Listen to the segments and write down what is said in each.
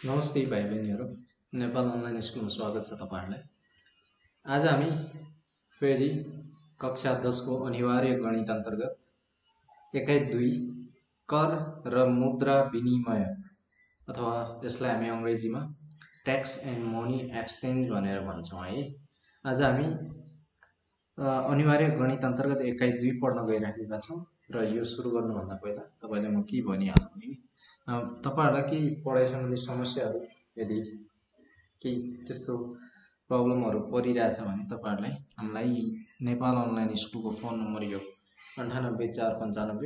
नमस्ते भाइ बहिनीहरू। नेपाल अनलाइन स्कुलमा स्वागत छ तपाईँहरूलाई। आज हामी फेरि कक्षा 10 को अनिवार्य गणित अन्तर्गत एकाइ 2 कर र मुद्रा विनिमय अथवा यसलाई हामी अङ्ग्रेजीमा ट्याक्स एन्ड मनी एक्सचेन्ज भनेर भन्छौँ है। आज हामी अनिवार्य गणित अन्तर्गत एकाइ 2 पढ्न गइराखेका छौँ र यो सुरु गर्नुभन्दा पहिला तपाईँलाई म के भनिहालौँ नि, तपाईहरुलाई केही पढाइ सम्बन्धी समस्याहरू यदि केही त्यस्तो प्रब्लमहरू परिरहेछ भने तपाईहरुलाई हामीलाई नेपाल अनलाइन स्कुलको फोन नम्बर यो 984595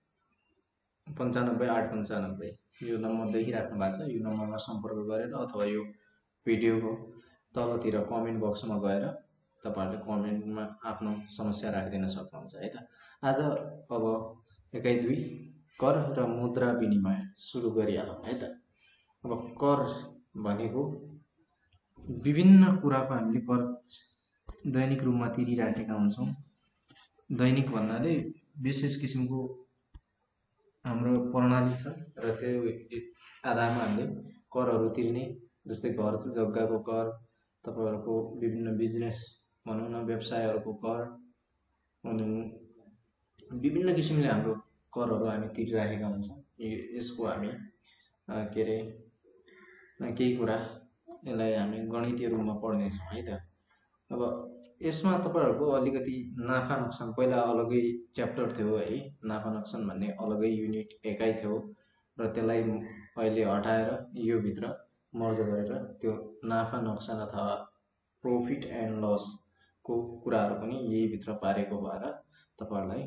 95895 यो नम्बर देखिराख्नु भएको छ। यो नम्बरमा सम्पर्क गरेर अथवा यो भिडियोको तलतिर कमेन्ट बक्समा गएर तपाईहरुले कमेन्टमा आफ्नो समस्या राखिदिन सक्नुहुन्छ है त। आज अब एकाइ 2 कर र मुद्रा विनिमय सुरु गरिहालौँ है त। अब कर भनेको विभिन्न कुराको हामीले कर दैनिक रूपमा तिरिराखेका हुन्छौँ। दैनिक भन्नाले विशेष किसिमको हाम्रो प्रणाली छ र त्यो आधारमा हामीले करहरू तिर्ने, जस्तै घर जग्गाको कर, तपाईहरुको विभिन्न बिजनेस भनौँ न व्यवसायहरूको कर, अनि विभिन्न किसिमले हाम्रो करहरू हामी तिरिराखेका हुन्छौँ। यसको हामी के अरे केही कुरा यसलाई हामी गणितीय रूपमा पढ्नेछौँ है त। अब यसमा तपाईहरुको अलिकति नाफा नोक्सान पहिला अलगै च्याप्टर थियो है। नाफा नोक्सान भन्ने अलगै युनिट एकाइ थियो र त्यसलाई अहिले हटाएर यो भित्र मर्ज गरेर त्यो नाफा नोक्सान अथवा प्रॉफिट एन्ड लस को कुराहरू पनि यही भित्र पारेको भएर तपाईहरुलाई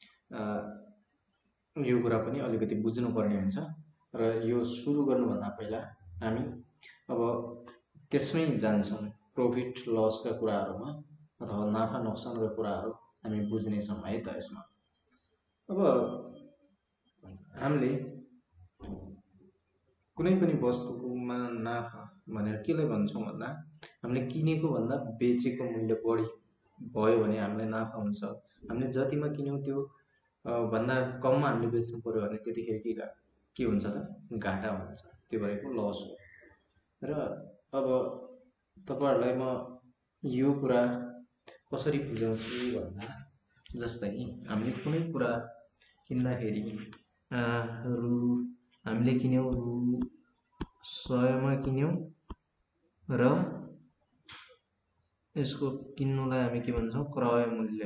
यो कुरा पनि अलिकति बुझ्नुपर्ने हुन्छ। र यो सुरु गर्नुभन्दा पहिला हामी अब त्यसमै जान्छौँ। प्रॉफिट लसका कुराहरूमा अथवा नाफा नोक्सानका कुराहरू हामी बुझ्नेछौँ है त। यसमा अब हामीले कुनै पनि वस्तुमा नाफा भनेर केलाई भन्छौँ भन्दा, हामीले किनेको भन्दा बेचेको मूल्य बढी भयो भने हामीलाई नाफा हुन्छ। हामीले जतिमा किन्यौँ त्यो भन्दा कममा हामीले बेच्नु पर्यो भने त्यतिखेर के हुन्छ त, घाटा हुन्छ। त्यो भनेको लस हो। र अब तपाईहरुलाई म यो कुरा कसरी बुझाउँछु भन्दा, जस्तै हामीले कुनै कुरा किन्दाखेरि हामीले किन्यौँ रु 100 मा किन्यौँ र यसको किन्नुलाई हामी के भन्छौँ, क्रय मूल्य।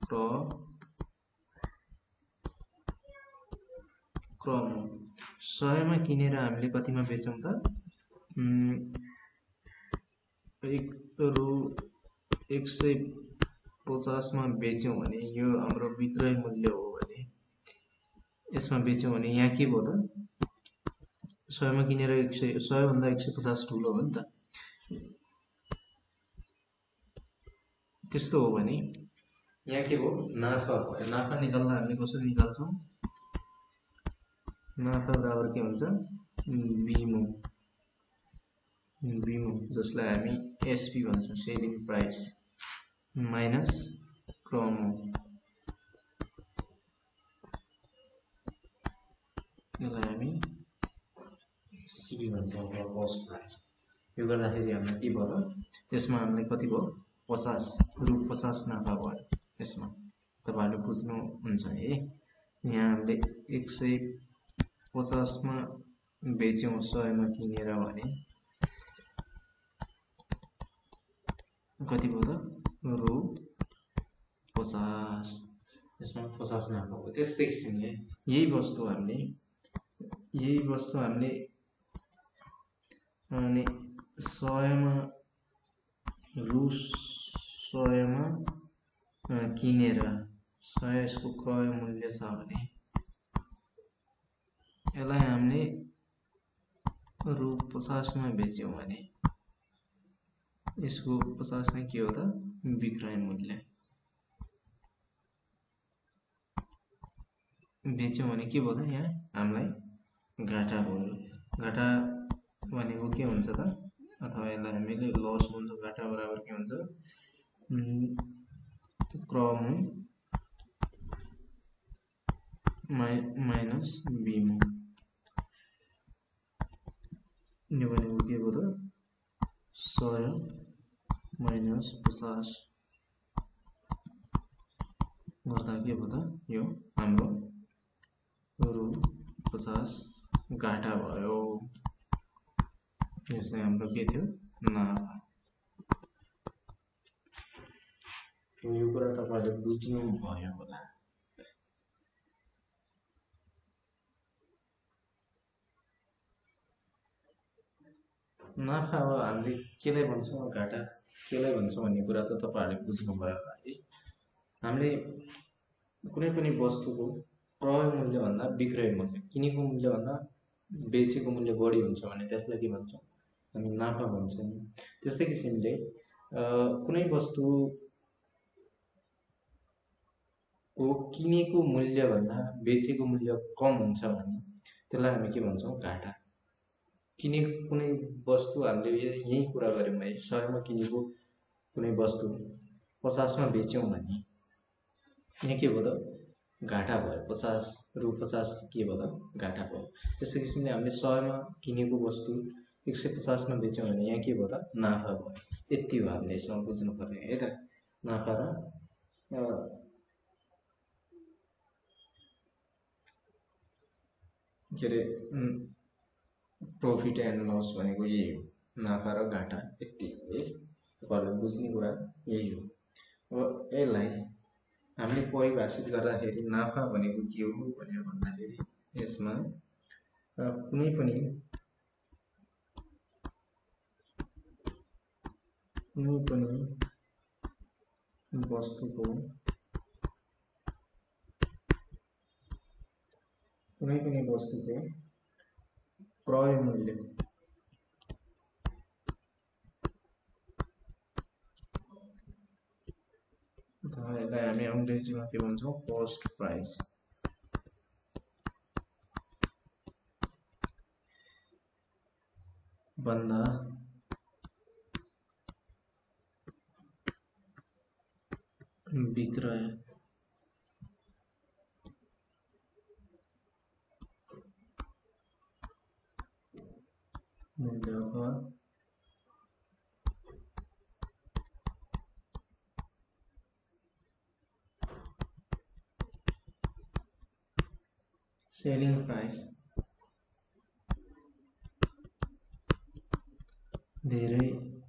क्रम 100 मा किनेर हामीले कतिमा बेचौँ त, रु 150 मा बेच्यौँ भने यो हाम्रो विक्रय मूल्य हो भने यसमा बेच्यौँ भने यहाँ के भयो त, 100 मा किनेर 100 भन्दा 150 ठुलो हो नि त। त्यस्तो हो भने यहाँ के भयो, नाफा भयो। नाफा निकाल्न हामीले कसरी निकाल्छौँ, नाफा बराबर के हुन्छ, बिमो, जसलाई हामी एसपी भन्छौँ, सेलिङ प्राइस माइनस क्रम, यसलाई हामी सिबी भन्छौँ, कस्ट प्राइस। यो गर्दाखेरि हामीलाई के भयो, यसमा हामीलाई कति भयो, 50 रु 50 नाफा भयो यसमा। तपाईहरुले बुझ्नुहुन्छ है। यहाँ हामीले 150 मा बेच्यौँ 100 मा किनेर भने कति भयो त, रु 50, यसमा 50 नाफा भयो। त्यस्तै किसिमले यही वस्तु हामीले अनि 100 मा रु 100 मा किनेर 100 यसको क्रय मूल्य छ भने यसलाई हामीले रु 50 मा बेच्यौँ भने यसको 50 नै के हो त, विक्रय मूल्य। बेच्यौँ भने के भयो त, यहाँ हामीलाई घाटा भयो। घाटा भनेको के हुन्छ त, अथवा यसलाई हामीले लस भन्छौँ। घाटा बराबर के हुन्छ, क्रम माइनस बिमो। यो भनेको के भयो त 100 माइनस 50 गर्दा के भयो त यो हाम्रो रु 50 घाटा भयो। यो चाहिँ हाम्रो के थियो नाफा। यो कुरा तपाईहरुले बुझ्नु भयो होला। नाफा अब हामीले केलाई भन्छौँ घाटा केलाई भन्छौँ भन्ने कुरा त तपाईहरुले बुझ्नु भयो होला है। हामीले कुनै पनि वस्तुको क्रय मूल्य भन्दा विक्रय मूल्य किनेको मूल्य भन्दा बेचेको मूल्य बढी हुन्छ भने त्यसलाई के भन्छौँ हामी नाफा भन्छौँ। त्यस्तै किसिमले कुनै वस्तु को किनेको मूल्य भन्दा बेचेको मूल्य कम हुन्छ भने त्यसलाई हामी के भन्छौँ घाटा। किनेको कुनै वस्तु हामीले यही कुरा गर्यौं है 100 मा किनेको कुनै वस्तु 50 मा बेच्यौं भने यहाँ के भयो त घाटा भयो। 50 रु 50 के भयो त घाटा भयो। त्यसै किसिमले हामीले 100 मा किनेको वस्तु 150 मा बेच्यौं भने यहाँ के भयो त नाफा भयो। यति हो हामीले यसमा बुझ्नु पर्ने है त। नाफा र के रे प्रॉफिट एन्ड लस भनेको यही हो। नाफा र घाटा यति हो है। तपाईहरुले बुझ्ने कुरा यही हो। अब यसलाई हामीले परिभाषित गर्दाखेरि नाफा भनेको के हो भनेर भन्दाखेरि यसमा कुनै पनि वस्तुको क्रय मूल्य यसलाई हामी अंग्रेजीमा के भन्छौं कस्ट प्राइस भन्दा विक्रय मूल्य अथवा सेलिङ प्राइस धेरै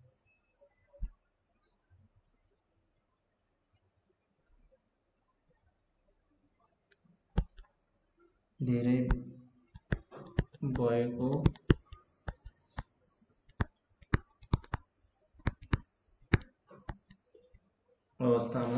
भएको अवस्थामा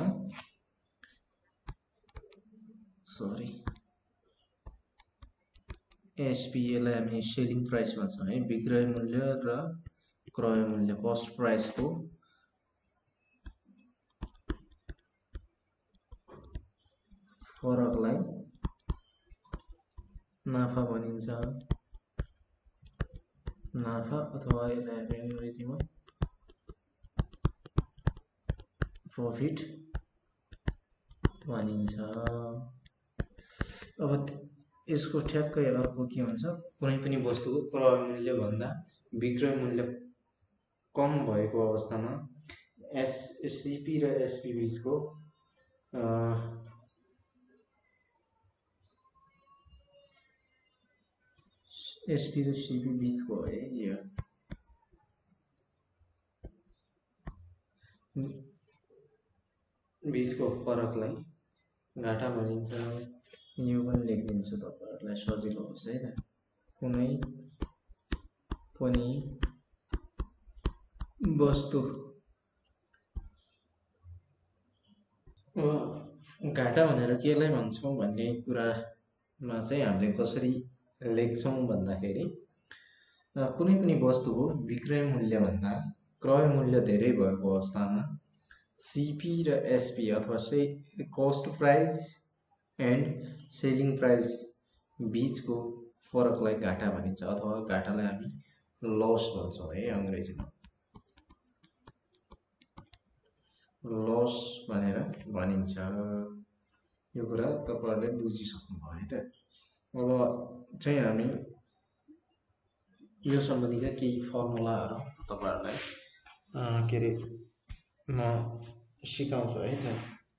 एसपी यसलाई हामी सेलिङ प्राइस भन्छौं है। विक्रय मूल्य र क्रय मूल्य कस्ट प्राइस को फरकलाई नाफा भनिन्छ। नाफा अथवा यसलाई हामी अंग्रेजीमा प्रॉफिट भनिन्छ। अब यसको ठ्याक्कै अर्को के हुन्छ कुनै पनि वस्तुको क्रय मूल्य भन्दा विक्रय मूल्य कम भएको अवस्थामा एससीपी र एसपी बीचको एसपी र सीपी बीचको है यो बीचको फरकलाई घाटा भनिन्छ। यो पनि लेखिदिन्छु तपाईहरुलाई सजिलो होस् है त। कुनै पनि वस्तु घाटा भनेर केलाई भन्छौं भन्ने कुरामा चाहिँ हामीले कसरी लेख्छौं भन्दाखेरि कुनै पनि वस्तुको विक्रय मूल्य भन्दा क्रय मूल्य धेरै भएको अवस्थामा सीपी र एसपी अथवा cost price and selling price बीचको फरकलाई घाटा भनिन्छ अथवा घाटालाई हामी लस भन्छौं है अंग्रेजीमा लस भनेर भनिन्छ। यो कुरा तपाईहरुले बुझिसक्नु भयो है त। अब चाहिँ हामी यो सम्बन्धीका केही फर्मुलाहरू तपाईहरुलाई के रे म सिकाउँछु है त।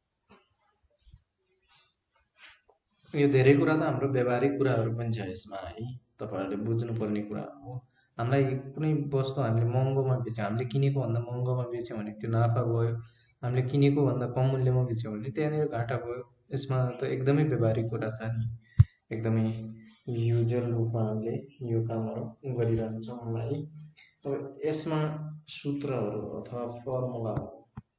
यो धेरै कुरा त हाम्रो व्यावहारिक कुराहरू पनि छ यसमा है, तपाईहरुले बुझ्नुपर्ने कुरा हो। हामीलाई कुनै वस्तु हामीले महँगोमा बेच्यौं, हामीले किनेको भन्दा महँगोमा बेच्यौं भने त्यो नाफा भयो, हामीले किनेको भन्दा कम मूल्यमा बेच्यौं भने त्यहाँनिर घाटा भयो। यसमा त एकदमै व्यावहारिक कुरा छ नि, एकदमै युजुअल रूपमा हामीले यो कामहरू गरिरहन्छौँ है। अब यसमा सूत्रहरू अथवा फर्मुलाहरू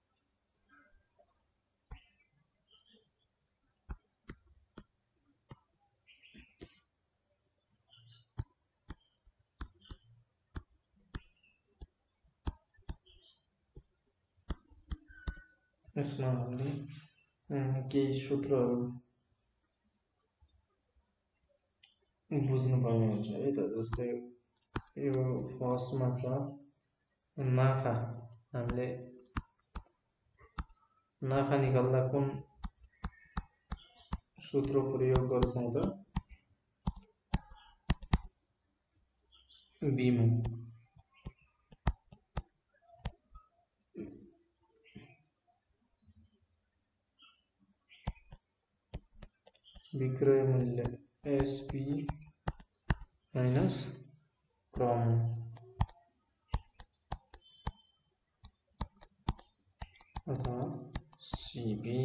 यसमा हामीले केही सूत्रहरू बुझ्नुपर्ने हुन्छ है त। जस्तै यो फर्स्टमा छ नाफा। हामीले नाफा निकाल्दा कुन सूत्र प्रयोग गर्छौं त? बीमो। विक्रय मूल्य एसपी माइनस क्रम अथवा सीबी,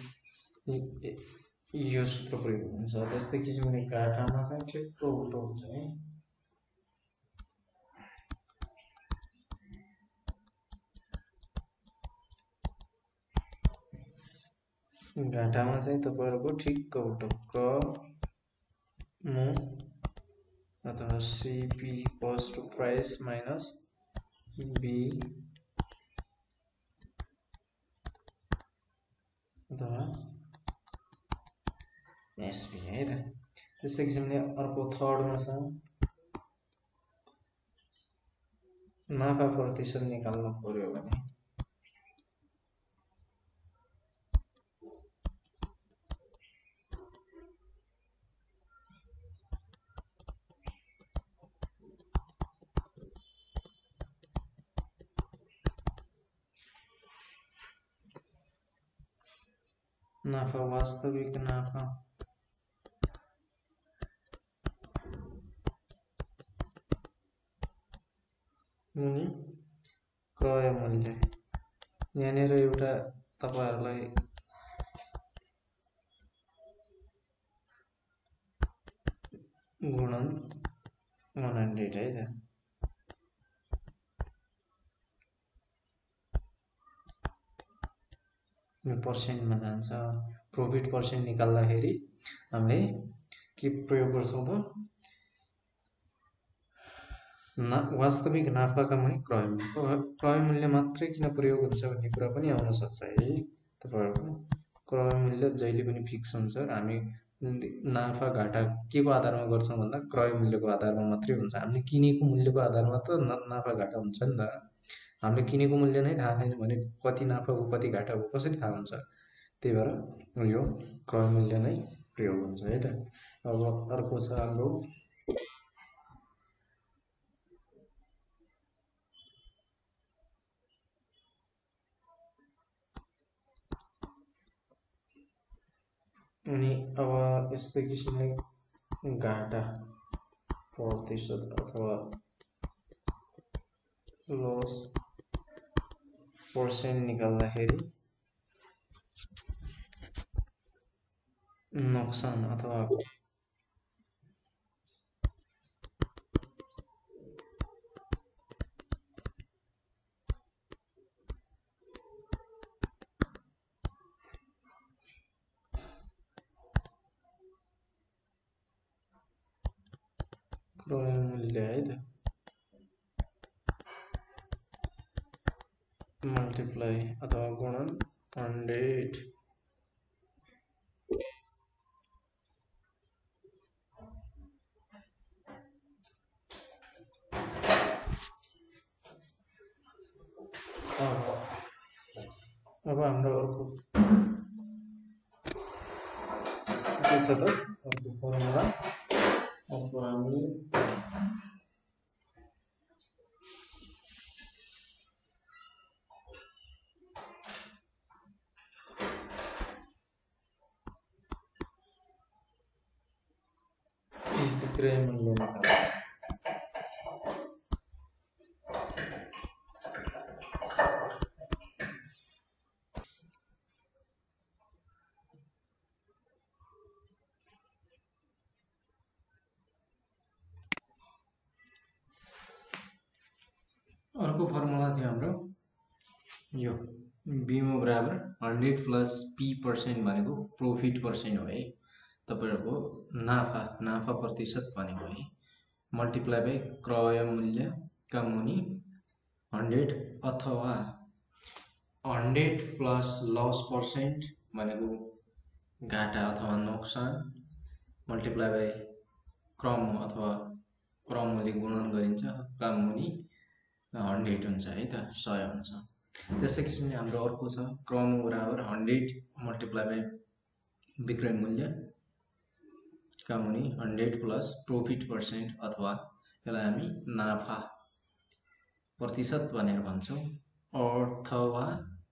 यो सूत्र प्रयोग हुन्छ। त्यस्तै किसिमले घाटामा चाहिँ ठिक्क उल्टो हुन्छ है। घाटामा चाहिँ तपाईहरुको ठिक्क उल्टो क्रम अथवा CP equals to price minus B अथवा एसपी है त। त्यस्तै किसिमले अर्को थर्डमा छ नाफा प्रतिशत निकाल्नु पर्यो भने नाफा वास्तविक नाफा मुनि क्रय मूल्य। यहाँनिर एउटा तपाईहरुलाई गुणन 100 है त। यो पर्सेन्टमा जान्छ। प्रॉफिट पर्सेन्ट निकाल्दाखेरि हामीले के प्रयोग गर्छौं त? वास्तविक नाफाका मुनि क्रय मूल्य। क्रय मूल्य मात्रै किन प्रयोग हुन्छ भन्ने कुरा पनि आउन सक्छ है तपाईहरुको। क्रय मूल्य जहिले पनि फिक्स हुन्छ। हामी नाफा घाटा के को आधारमा गर्छौं भन्दा क्रय मूल्यको आधारमा मात्रै हुन्छ। हामीले किनेको मूल्यको आधारमा त नाफा घाटा हुन्छ नि त। हामीले किनेको मूल्य नै थाहा छैन भने कति नाफा हो कति घाटा हो कसरी थाहा हुन्छ? त्यही भएर यो क्रय मूल्य नै प्रयोग हुन्छ है त। अब अर्को छ हाम्रो अनि अब यस्तै किसिमले घाटा प्रतिशत अथवा लस पर्सेन्ट निकाल्दाखेरि नोक्सान अथवा क्रय मूल्य है त मल्टिप्लाई अथवा गुणन 100। अब हाम्रो अर्को के छ त? अर्को फर्मुला अर्को हामीले विक्रय मूल्य निकाल्नु। अर्को फर्मुला थियो हाम्रो यो बीमा बराबर 100 प्लस p% भनेको प्रॉफिट पर्सेंट हो है, तपाईहरुको नाफा प्रतिशत भनेको है, मल्टिप्लाई बाइ क्रय मूल्य का मुनि 100 अथवा 100 प्लस लस पर्सेंट भनेको घाटा अथवा नोक्सान मल्टिप्लाई बाइ क्रम अथवा क्रमले गुणन गरिन्छ का मुनि 100 हुन्छ है त, 100 हुन्छ। त्यसै किसिमले हाम्रो अर्को छ क्रम बराबर 100 मल्टिप्लाई बाइ विक्रय मूल्य का मुनि 100 प्लस प्रॉफिट पर्सेंट अथवा यसलाई हामी नाफा प्रतिशत भनेर भन्छौं, अथवा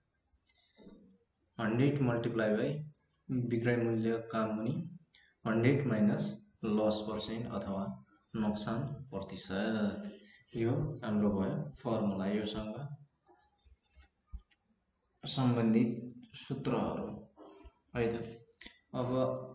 100 मल्टिप्लाई बाइ विक्रय मूल्य का मुनि 100 माइनस लस पर्सेंट अथवा नोक्सान प्रतिशत। यो हाम्रो भयो फर्मुला, योसँग सम्बन्धित सूत्रहरू है त। अब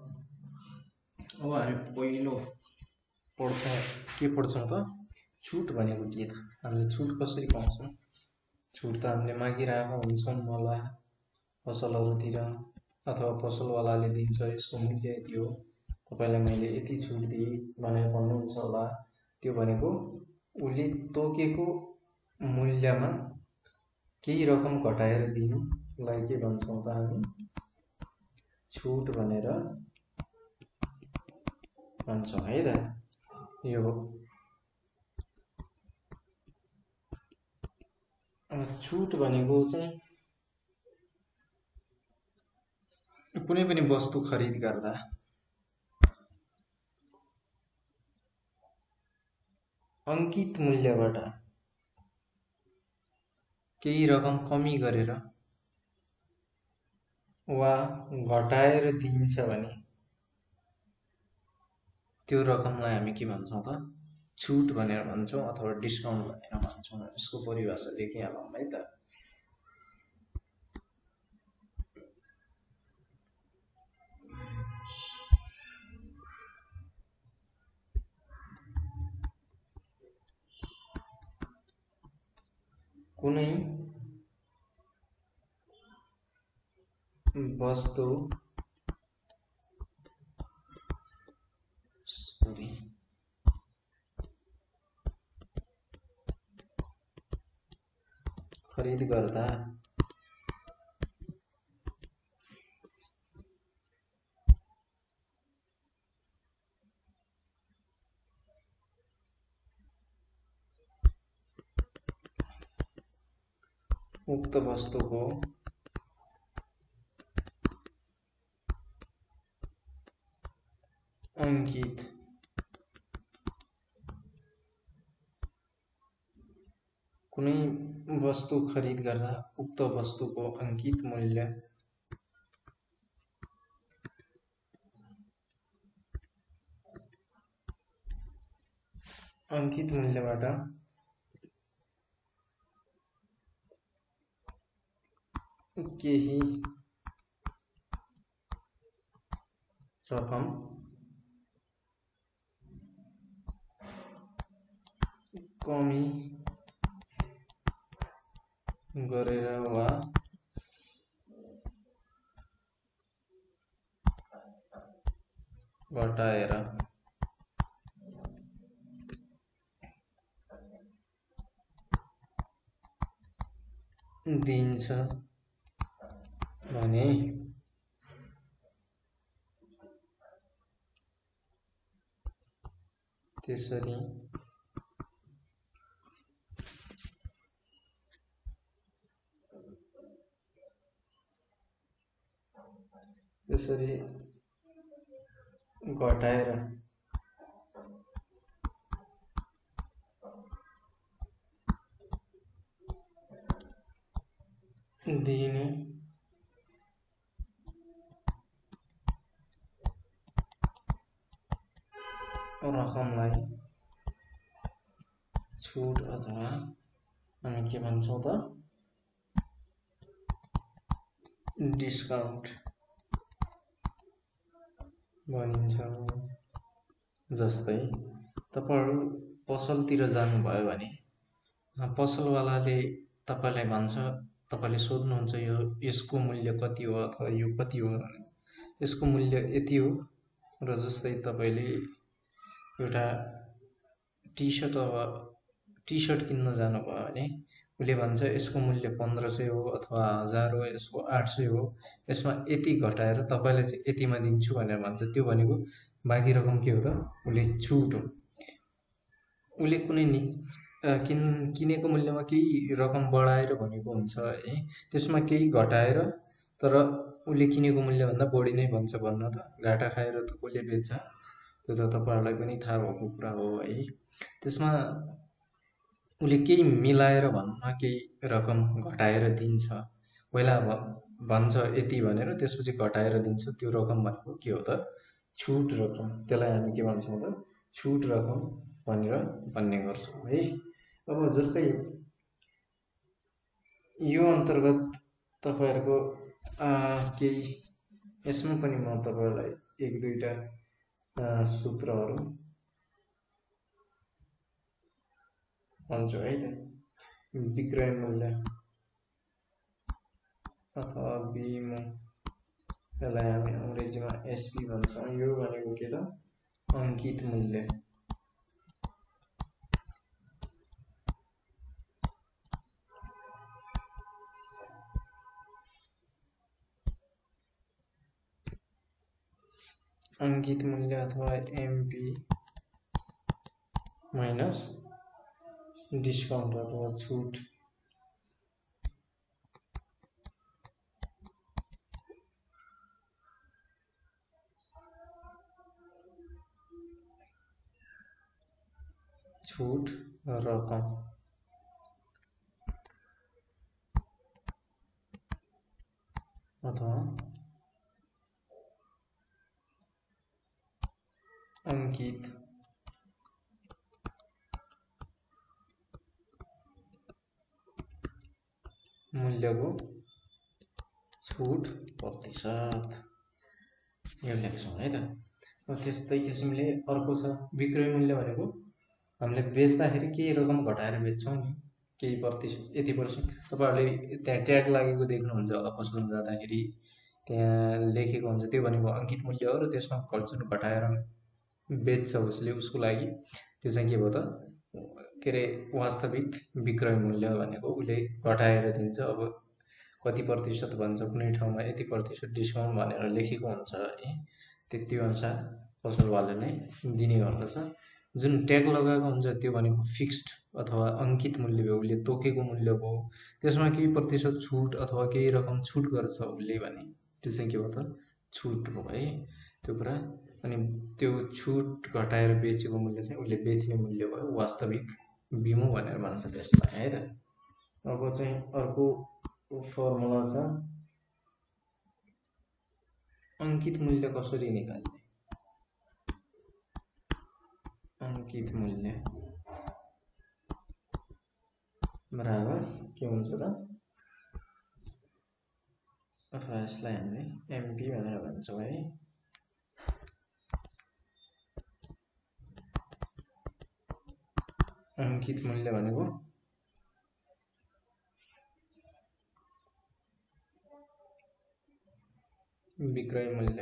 हामी पहिलो के पढ्छौं त, छुट भनेको के त, हामीले छुट कसरी पाउँछौं। छुट त हामीले मागिरहेका हुन्छौं मलाई पसलहरुतिर अथवा पसलवालाले दिन्छ यसको मूल्य यति हो, तपाईलाई मैले यति छुट दिए भनेर भन्नुहुन्छ होला, त्यो भनेको उले तोकेको मूल्यमा केही रकम घटाएर दिनुलाई के भन्छौं त हामी छुट भनेर भन्छौं है त। यो छुट भनेको चाहिँ कुनै पनि वस्तु खरिद गर्दा अंकित मूल्यबाट केही रकम कमी गरेर वा घटाएर दिइन्छ भने त्यो रकमलाई हामी के भन्छौं त छुट भनेर भन्छौं अथवा डिस्काउन्ट भनेर भन्छौं। यसको परिभाषा लेखिहालौं है त। कुनै वस्तु खरिद गर्दा उक्त वस्तुको अंकित कुनै वस्तु खरिद गर्दा उक्त वस्तुको अंकित मूल्यबाट केही रकम कमी गरेर वा घटाएर दिइन्छ भने त्यसरी घटाएर दिइने रकमलाई छुट अथवा हामी के भन्छौँ त डिस्काउन्ट भनिन्छ। जस्तै तपाईहरु पसलतिर जानुभयो भने पसलवालाले तपाईलाई भन्छ, तपाईले सोध्नुहुन्छ यसको मूल्य कति हो अथवा यो कति हो, यसको मूल्य यति हो। र जस्तै तपाईले एउटा टी सर्ट किन्न जानुभयो भने उसले भन्छ यसको मूल्य 1500 हो अथवा 1000 हो, यसको 800 हो, यसमा यति घटाएर तपाईलाई चाहिँ यतिमा दिन्छु भनेर भन्छ। त्यो भनेको बाँकी रकम के हो त, उसले छुट हो। उसले कुनै किनेको मूल्यमा केही रकम बढाएर भनेको हुन्छ है, त्यसमा केही घटाएर, तर उसले किनेको मूल्यभन्दा बढी नै भन्छ। भन्न त घाटा खाएर त कसले बेच्छ, त्यो त तपाईहरुलाई पनि थाहा भएको कुरा हो है। त्यसमा उसले केही मिलाएर भन्न केही रकम घटाएर दिन्छ। पहिला भन्छ यति भनेर, त्यसपछि घटाएर दिन्छ। त्यो रकम भनेको के हो त, छुट रकम। त्यसलाई हामी के भन्छौँ त, छुट रकम भनेर भन्ने गर्छौँ है। अब जस्तै यो अन्तर्गत तपाईहरुको केही यसमा पनि म तपाईहरुलाई एक दुईटा सूत्रहरू भन्छु है त। विक्रय मूल्य अथवा बीमो, यसलाई हामी अंग्रेजीमा एसपी भन्छौँ। यो भनेको के त, अंकित मूल्य। अंकित मूल्य अथवा एमपी माइनस डिस्काउंट अथवा छूट। छूट रकम अथवा अंकित मूल्यको छूट प्रतिशत, यो लेख्छौँ है त। त्यस्तै किसिमले अर्को छ विक्रय मूल्य भनेको हामीले बेच्दाखेरि केही रकम घटाएर बेच्छौँ नि, केही प्रतिशत, यति पर्सेन्ट। तपाईहरुले त्यहाँ ट्याग लागेको देख्नुहुन्छ होला पसलमा जाँदाखेरि, त्यहाँ लेखेको हुन्छ। त्यो भनेको अंकित मूल्य हो र त्यसमा खर्च घटाएर बेच्छ उसले, उसको लागि त्यो चाहिँ के भयो त, के अरे वास्तविक विक्रय मूल्य भनेको उसले घटाएर दिन्छ। अब कति प्रतिशत भन्छ, कुनै ठाउँमा यति प्रतिशत डिस्काउन्ट भनेर लेखेको हुन्छ है, त्यति अनुसार पसलवालाले दिने गर्दछ। जुन ट्याग लगाएको हुन्छ त्यो भनेको फिक्स्ड अथवा अंकित मूल्य हो, उसले तोकेको मूल्य हो। त्यसमा केही प्रतिशत छुट अथवा केही रकम छुट गर्छ उसले भने त्यो चाहिँ के हो त, छुट हो है, त्यो कुरा। अनि त्यो छुट घटाएर बेचेको मूल्य चाहिँ उसले बेच्ने मूल्य भयो, वास्तविक बीमो भनेर भन्छ त्यसलाई है त। अब चाहिँ अर्को फर्मुला छ, अंकित मूल्य कसरी निकाल्ने। अंकित मूल्य बराबर के हुन्छ त, अथवा यसलाई हामीले एमपी भनेर भन्छौँ है। अंकित मूल्य भनेको विक्रय मूल्य,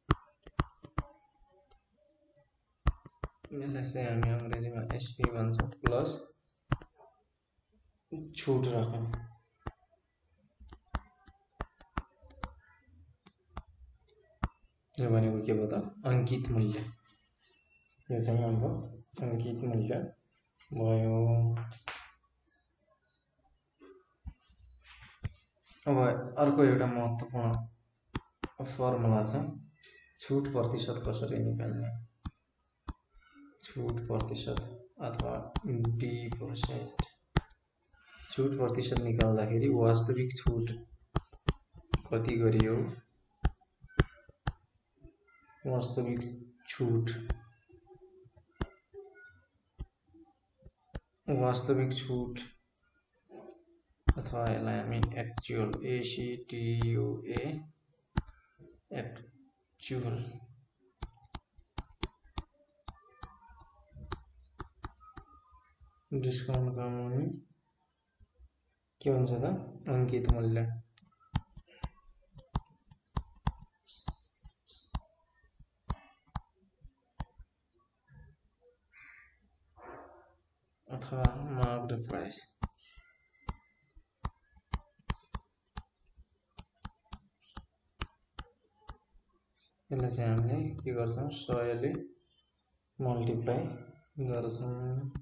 यसलाई चाहिँ हामी अंग्रेजीमा एसपी भन्छौँ, प्लस छुट रकम। यो भनेको के भयो त, अंकित मूल्य। यो चाहिँ हाम्रो अंकित मूल्य भयो। अब अर्को एउटा महत्त्वपूर्ण फर्मुला छ, छुट प्रतिशत कसरी निकाल्ने। छुट प्रतिशत अथवा D%। छुट प्रतिशत निकाल्दाखेरि वास्तविक छुट कति गरियो, वास्तविक छुट वास्तविक छुट अथवा यसलाई हामी एक्चुअल ACTUA एक्चुअल डिस्काउन्ट कमाउने के हुन्छ त अंकित मूल्य अथवा मार्क्ड प्राइस यसलाई चाहिँ हामीले के गर्छौं 100 ले मल्टिप्लाई गर्छौं।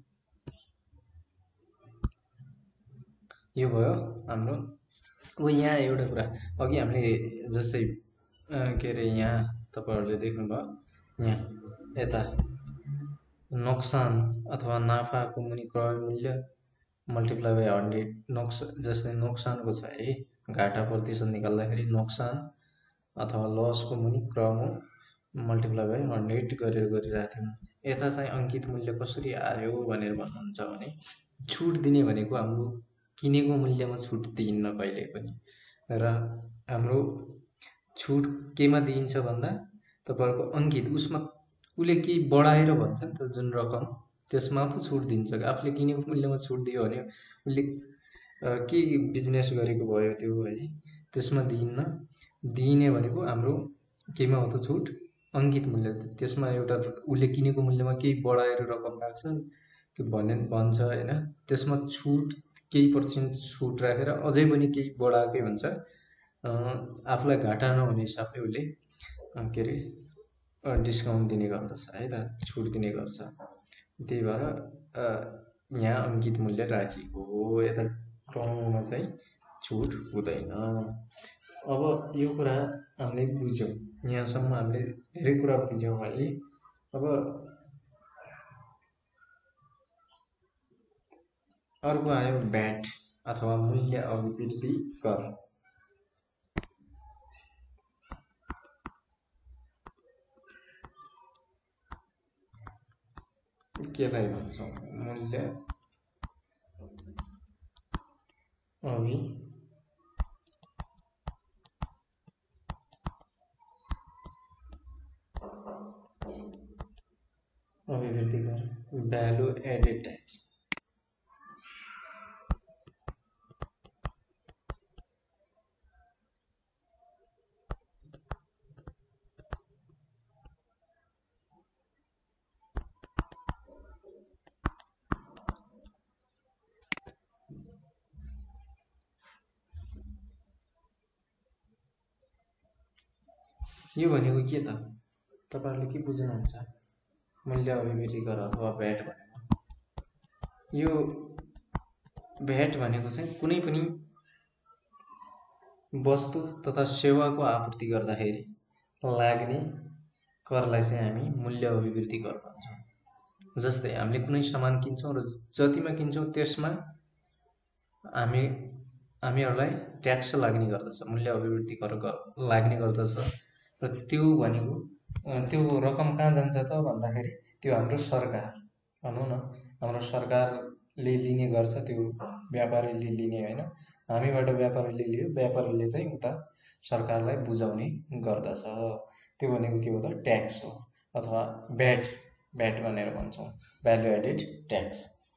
यो भयो हाम्रो। यहाँ एउटा कुरा अघि हामीले जस्तै के रे यहाँ तपाईहरुले देख्नुभयो यहाँ यता नोक्सान अथवा नाफाको मुनि क्रय मूल्य मल्टिप्लाई बाइ 100 जस्तै नोक्सानको छ है घाटा प्रतिशत निकाल्दाखेरि नोक्सान अथवा लसको मुनि क्रम मल्टिप्लाई बाइ 100 गरेर गरिरहेको थियौं। यता चाहिँ अंकित मूल्य कसरी आयो भनेर भन्नुहुन्छ भने छुट दिने भनेको हाम्रो किनेको मूल्यमा छुट दिइन्न कहिले पनि र हाम्रो छुट केमा दिइन्छ भन्दा तपाईहरुको अंकित उसमा उले के बढाएर भन्छ नि त जुन रकम त्यसमा पो छुट दिन्छ। आफूले किनेको मूल्यमा छुट दियो भने उले के बिजनेस गरेको भयो त्यो है त्यसमा दिइन्न। दिइने भनेको हाम्रो केमा हो त छुट अंकित मूल्य त्यसमा एउटा उले किनेको मूल्यमा केही बढाएर रकम राख्छ के भन्छ हैन त्यसमा छुट केही पर्सेन्ट छुट राखेर अझै पनि केही बढाएकै हुन्छ आफूलाई घाटा नहुने हिसाबले उले के रे डिस्काउन्ट दिने गर्दछ है त छुट दिने गर्छ। त्यही भएर यहाँ अंकित मूल्य राखिएको हो यता क्रममा चाहिँ छुट हुँदैन। अब यो कुरा हामीले बुझ्यौं यहाँसम्म हामीले धेरै कुरा बुझ्यौं अहिले। अब अर्को आयो भ्याट अथवा मूल्य अभिवृद्धि कर। केलाई भन्छौं मूल्य अभिवृद्धि कर भ्यालु एडेड ट्याक्स। यो भनेको के त तपाईहरुले के बुझ्नुहुन्छ मूल्य अभिवृद्धि कर अथवा भ्याट भनेको यो भ्याट भनेको चाहिँ कुनै पनि वस्तु तथा सेवाको आपूर्ति गर्दाखेरि लाग्ने करलाई चाहिँ हामी मूल्य अभिवृद्धि कर भन्छौं। जस्तै हामीले कुनै सामान किन्छौं र जतिमा किन्छौं त्यसमा हामीहरुलाई ट्याक्स लाग्ने गर्दछ मूल्य अभिवृद्धि कर लाग्ने गर्दछ र त्यो भनेको त्यो रकम कहाँ जान्छ त भन्दाखेरि त्यो हाम्रो सरकार भनौं न हाम्रो सरकारले लिने गर्छ त्यो व्यापारीले लिने हैन हामीबाट व्यापारीले लियो व्यापारीले चाहिँ उता सरकारलाई बुझाउने गर्दछ त्यो भनेको के हो त ट्याक्स हो अथवा भ्याट भनेर भन्छौं भ्यालु एडेड ट्याक्स।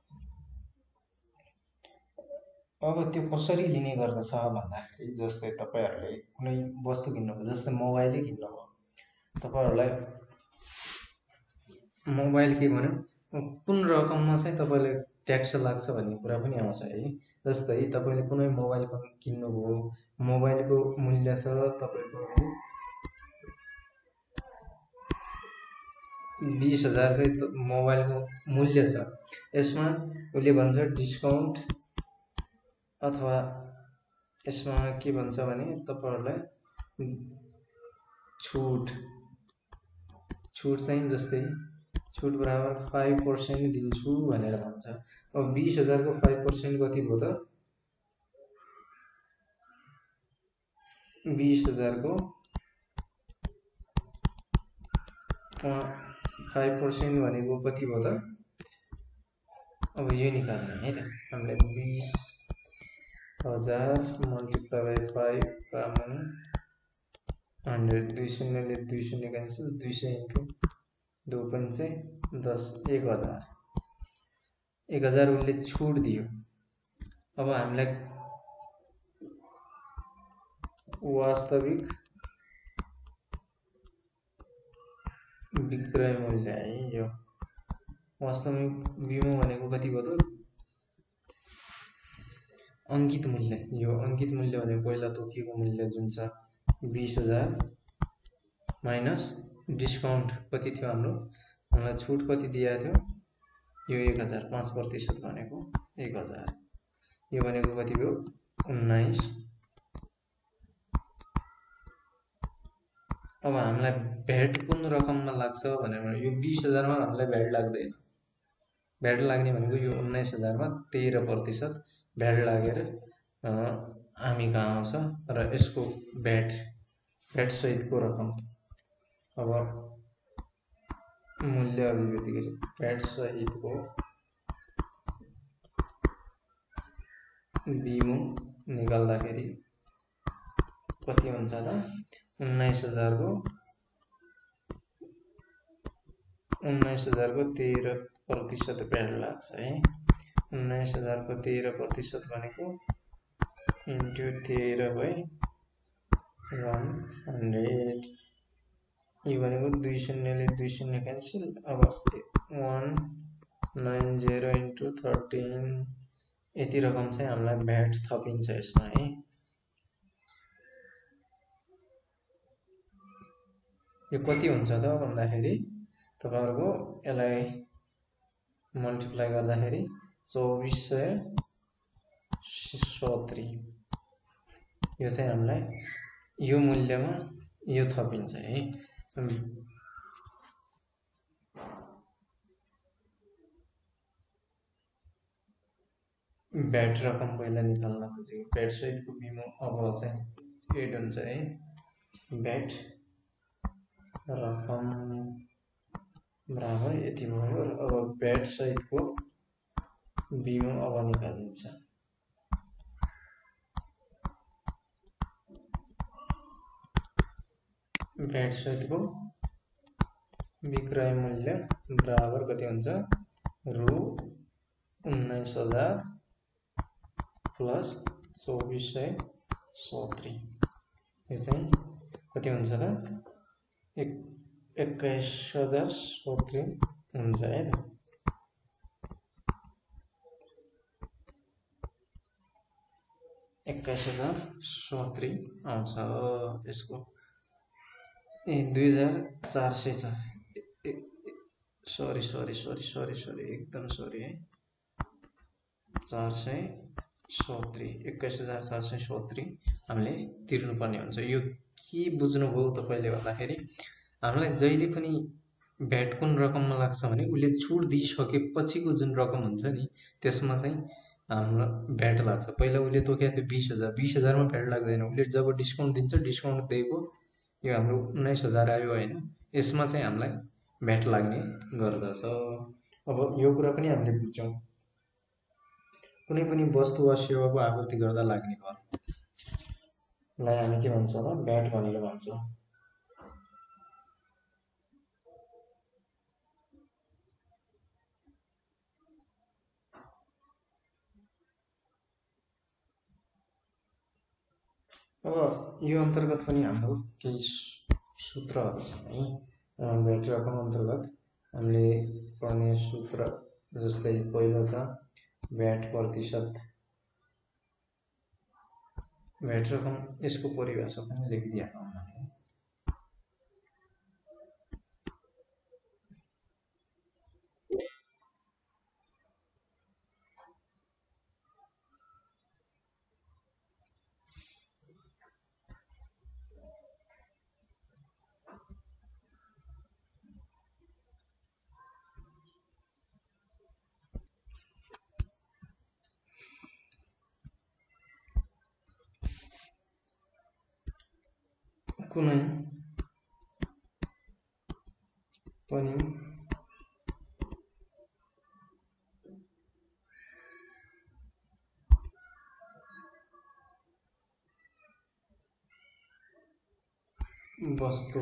अब त्यो कसरी लिने गर्दछ भन्दाखेरि जस्तै तपाईहरुले कुनै वस्तु किन्नुभयो जस्तै मोबाइलै किन्नुभयो तपाईहरुलाई मोबाइल के भन्यो कुन रकममा चाहिँ तपाईले ट्याक्स लाग्छ भन्ने कुरा पनि आउँछ है। जस्तै तपाईले कुनै मोबाइल किन्नुभयो मोबाइलको मूल्य छ तपाईको 20,000 चाहिँ मोबाइलको मूल्य छ यसमा उले भन्छ डिस्काउन्ट अथवा यसमा के भन्छ भने तपाईहरुलाई छुट चाहिँ जस्तै छुट बराबर 5% दिन्छु भनेर भन्छ। अब 20,000 को 5% कति भयो त 20,000 को 5% भनेको कति भयो त अब यो निकाल्ने है त हामीले 20,000 मल्टिप्लाई बाई 5 का मुनि 100 2 शून्यले 2 शून्य क्यान्सल 200 इन्टु 2 पंचे 10 1000 1000 उसले छुट दियो। अब हामीलाई वास्तविक विक्रय मूल्य है यो वास्तविक बिमो भनेको कति भयो त अंकित मूल्य। यो अंकित मूल्य भने पहिला तोकिएको मूल्य जुन छ 20,000 माइनस डिस्काउन्ट कति थियो हाम्रो हामीलाई छुट कति दिएको थियो यो 1000 5% भनेको 1000 यो भनेको कति भयो 19। अब हामीलाई भेट कुन रकममा लाग्छ भनेर यो 20,000 मा हामीलाई भेट लाग्दैन। भेट लाग्ने भनेको यो 19,000 मा 13% भेट लागेर हामी कहाँ आउँछ र यसको भेट सहितको रकम। अब मूल्य अभिव्यक्ति गरी भेट सहितको बिमो निकाल्दाखेरि कति हुन्छ त 19,000 को 13% भेट लाग्छ है। 19,000 को 13% भनेको इन्टु 13/100 यो भनेको 2 शून्यले 2 शून्य क्यान्सल। अब 190 इन्टु 13 यति रकम चाहिँ हामीलाई भेट थपिन्छ यसमा है। यो कति हुन्छ त भन्दाखेरि तपाईहरुको यसलाई मल्टिप्लाई गर्दाखेरि 2470 यो चाहिँ हामीलाई यो मूल्यमा यो थपिन्छ है। भेट रकम पहिला निकाल्न खोजेको भेट सहितको बिमो अब चाहिँ एड हुन्छ है। भेट रकम बराबर यति भयो। अब भेट सहितको बिमो अब निकालिन्छ। भेट सहितको विक्रय मूल्य बराबर कति हुन्छ रु 19,000 प्लस 2470 यो चाहिँ कति हुन्छ त 21,070 हुन्छ है त। 21,070 आउँछ यसको 2,400 छ। सरी एकदम सरी है 470 21,470 हामीले तिर्नुपर्ने हुन्छ। यो के बुझ्नुभयो तपाईले भन्दाखेरि हामीलाई जहिले पनि भेट कुन रकममा लाग्छ भने उले छुट दिइसकेपछिको जुन रकम हुन्छ नि त्यसमा चाहिँ हाम्रो भेट लाग्छ। पहिला उले तोकेको थियो 20,000 20,000 मा भेट लाग्दैन। उले जब डिस्काउन्ट दिन्छ डिस्काउन्ट दिएको यो हाम्रो 19,000 आयो हैन यसमा चाहिँ हामीलाई भेट लाग्ने गर्दछ। अब यो कुरा पनि हामीले बुझ्छौं कुनै पनि वस्तु वा सेवाको आपूर्ति गर्दा लाग्ने करलाई हामी के भन्छौं त भेट भनेर भन्छौं। अब यो अन्तर्गत पनि हाम्रो केही सूत्रहरु छन् है। भेट रकम अन्तर्गत हामीले पढ्ने सूत्र जस्तै पहिलो छ भेट प्रतिशत। भेट रकम यसको परिभाषा पनि लेखिदिएको हुँ। कुनै पनि वस्तु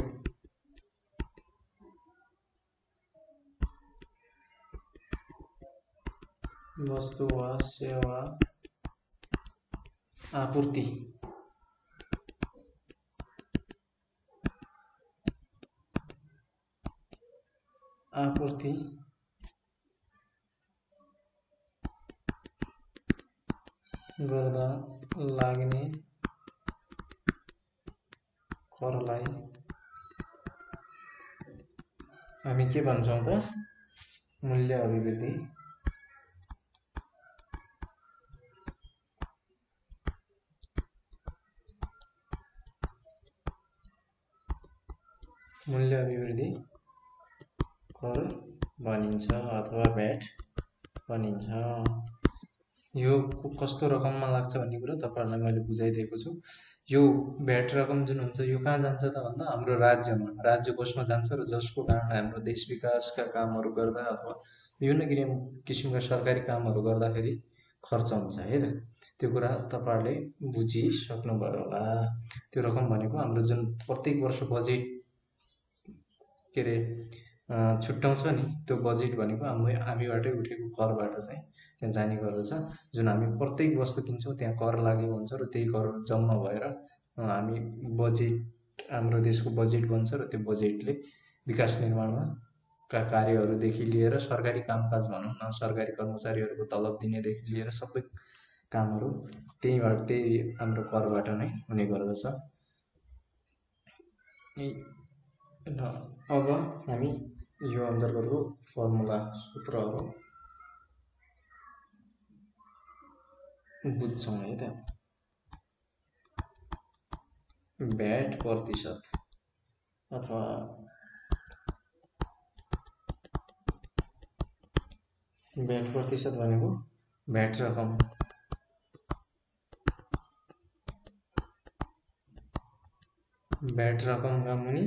वस्तु वा सेवा आपूर्ति गर्दा लाग्ने करलाई हामी के भन्छौं त मूल्य अभिवृद्धि कर भनिन्छ अथवा भ्याट भनिन्छ। यो कस्तो रकममा लाग्छ भन्ने कुरा तपाईहरुलाई मैले बुझाइदिएको छु। यो भ्याट रकम जुन हुन्छ यो कहाँ जान्छ त भन्दा हाम्रो राज्यमा राज्य कोषमा जान्छ र जसको कारण हाम्रो देश विकासका कामहरु गर्दा अथवा विभिन्न किसिमका सरकारी कामहरु गर्दाखेरि खर्च हुन्छ है त। त्यो कुरा तपाईहरुले बुझिसक्नुभयो होला। त्यो रकम भनेको हाम्रो जुन प्रत्येक वर्ष बजेट छुट्याउँछ नि त्यो बजेट भनेको हामीबाटै उठेको करबाट चाहिँ त्यहाँ जाने गर्दछ। जुन हामी प्रत्येक वस्तु किन्छौं त्यहाँ कर लागेको हुन्छ र त्यही कर जम्मा भएर हामी बजेट हाम्रो देशको बजेट बन्छ र त्यो बजेटले विकास निर्माणमा का कार्यहरुदेखि लिएर सरकारी कामकाज भनौं न सरकारी कर्मचारीहरुको तलब दिनेदेखि लिएर सबै कामहरु त्यही हाम्रो करबाट नै हुने गर्दछ। अब हामी यो अन्तर्गतको फर्मुला सूत्रहरु बुझ्छौं है त। भ्याट प्रतिशत अथवा भ्याट प्रतिशत भनेको भ्याट रकम का मुनि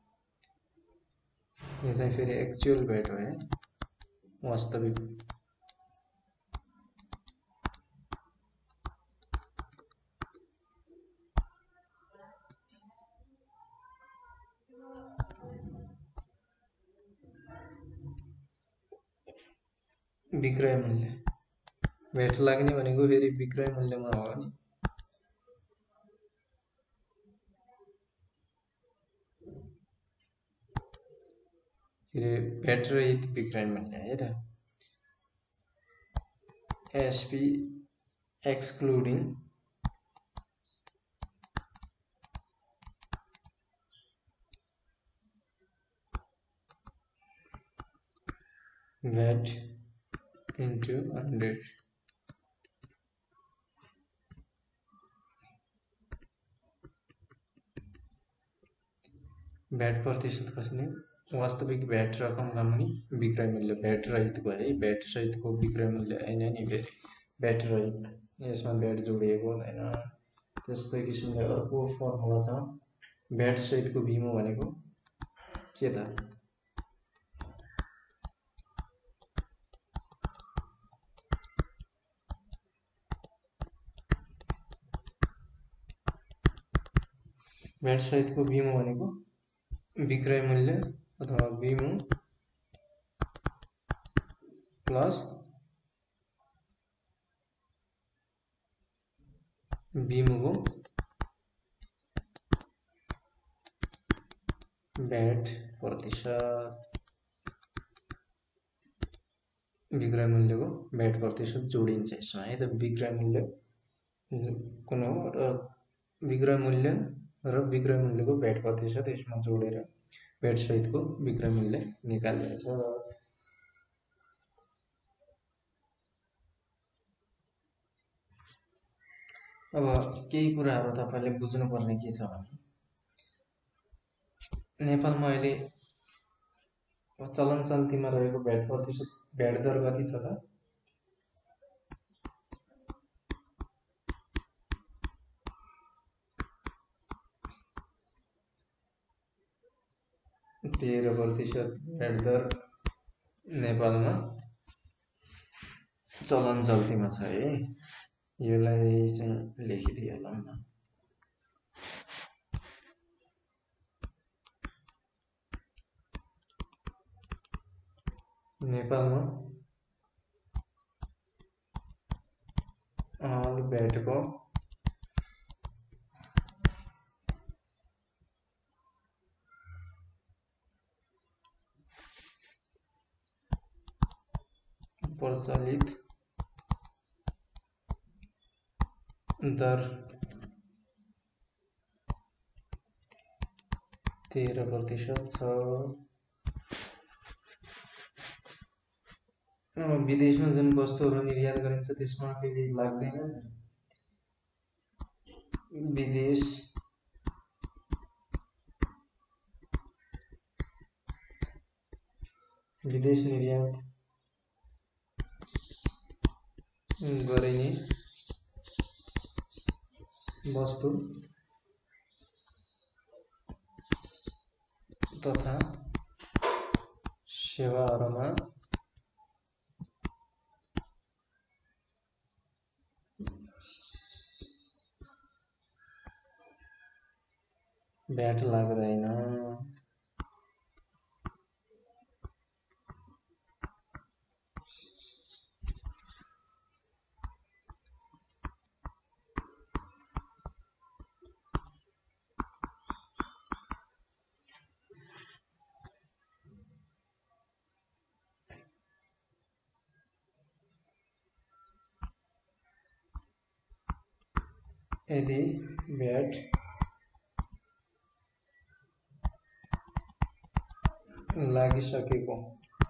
यो चाहिँ फेरि एक्चुअल भ्याट हो है वास्तविक विक्रय मूल्य भ्याट लाग्ने भनेको फेरि विक्रय मूल्यमा हो नि। भ्याट रहित विक्रय मूल्य है त। SP excluding VAT into 100 VAT प्रतिशत कसले वास्तविक भ्याट रकम का मुनि विक्रय मूल्य भ्याट रहितको है भ्याट सहितको विक्रय मूल्य हैन नि फेरि भ्याट रहित यसमा भ्याट जोडिएको हुँदैन। त्यस्तै किसिमले अर्को फर्मुला छ भ्याट सहितको बिमो भनेको के त भ्याट सहितको बिमो भनेको विक्रय मूल्य अथवा बिमो प्लस बिमोको भ्याट प्रतिशत विक्रय मूल्यको भ्याट प्रतिशत जोडिन्छ यसमा है त। विक्रय मूल्य कुन हो र विक्रय मूल्य र विक्रय मूल्यको भ्याट प्रतिशत यसमा जोडेर भ्याट सहितको विक्रय मूल्य निकालिन्छ। अब केही कुराहरु तपाईले बुझ्नुपर्ने के छ भने नेपालमा अहिले चलन चल्तीमा रहेको भ्याट प्रतिशत भ्याट दर कति छ त 13% भ्याट दर नेपालमा चलन चल्तीमा छ है। यसलाई चाहिँ लेखिदिएला न नेपालमा अहल भेटको प्रचलित दर 13% छ। विदेशमा जुन वस्तुहरू निर्यात गरिन्छ त्यसमा फेरि लाग्दैन। विदेश निर्यात गरिने वस्तु तथा सेवाहरूमा भ्याट लाग्दैन। यदि भ्याट लागिसकेको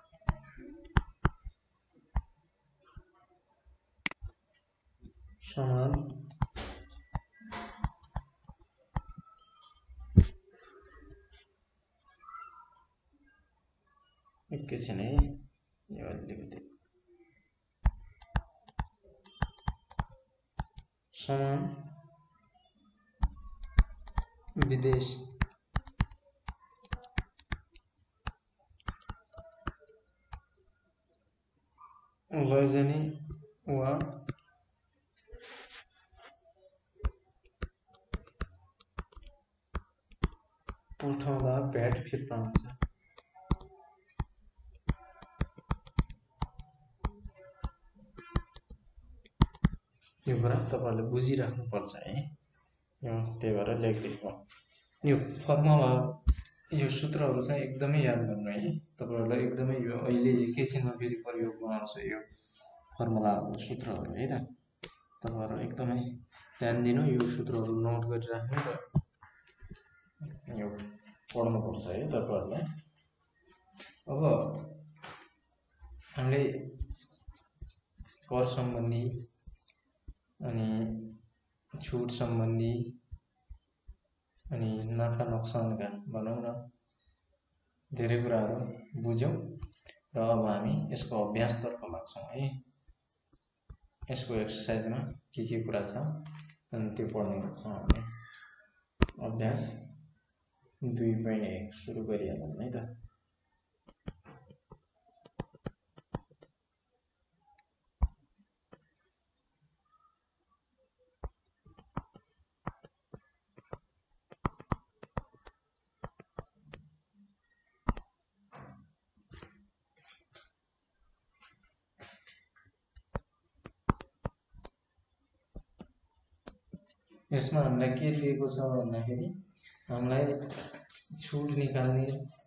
सामान एकैछिन है, यो अलिकति सामान विदेश लैजाने वा पठाउँदा भ्याट फिर्ता हुन्छ। यो कुरा तपाईहरुले बुझिराख्नुपर्छ है, त्यही भएर लेखिदिएको। यो फर्मुला, यो सूत्रहरू चाहिँ एकदमै याद गर्नु है, तपाईहरुलाई एकदमै यो अहिले एकैछिनमा फेरि प्रयोगमा आउँछ यो फर्मुलाहरू सूत्रहरू है त। तपाईहरु एकदमै ध्यान दिनु, यो सूत्रहरू नोट गरिराख्नु र यो पढ्नुपर्छ है तपाईहरुलाई। अब हामीले कर सम्बन्धी अनि छुट सम्बन्धी अनि नाफा नोक्सानका भनौं न धेरै कुराहरू बुझ्यौं र अब हामी यसको अभ्यासतर्फ लाग्छौं है। यसको एक्सरसाइजमा के कुरा छ अनि त्यो पढ्ने गर्छौं हामीले। अभ्यास 2.1 सुरु गरिहालौं है त। यसमा हामीलाई के दिएको छ भन्दाखेरि हामीलाई छुट निकाल्ने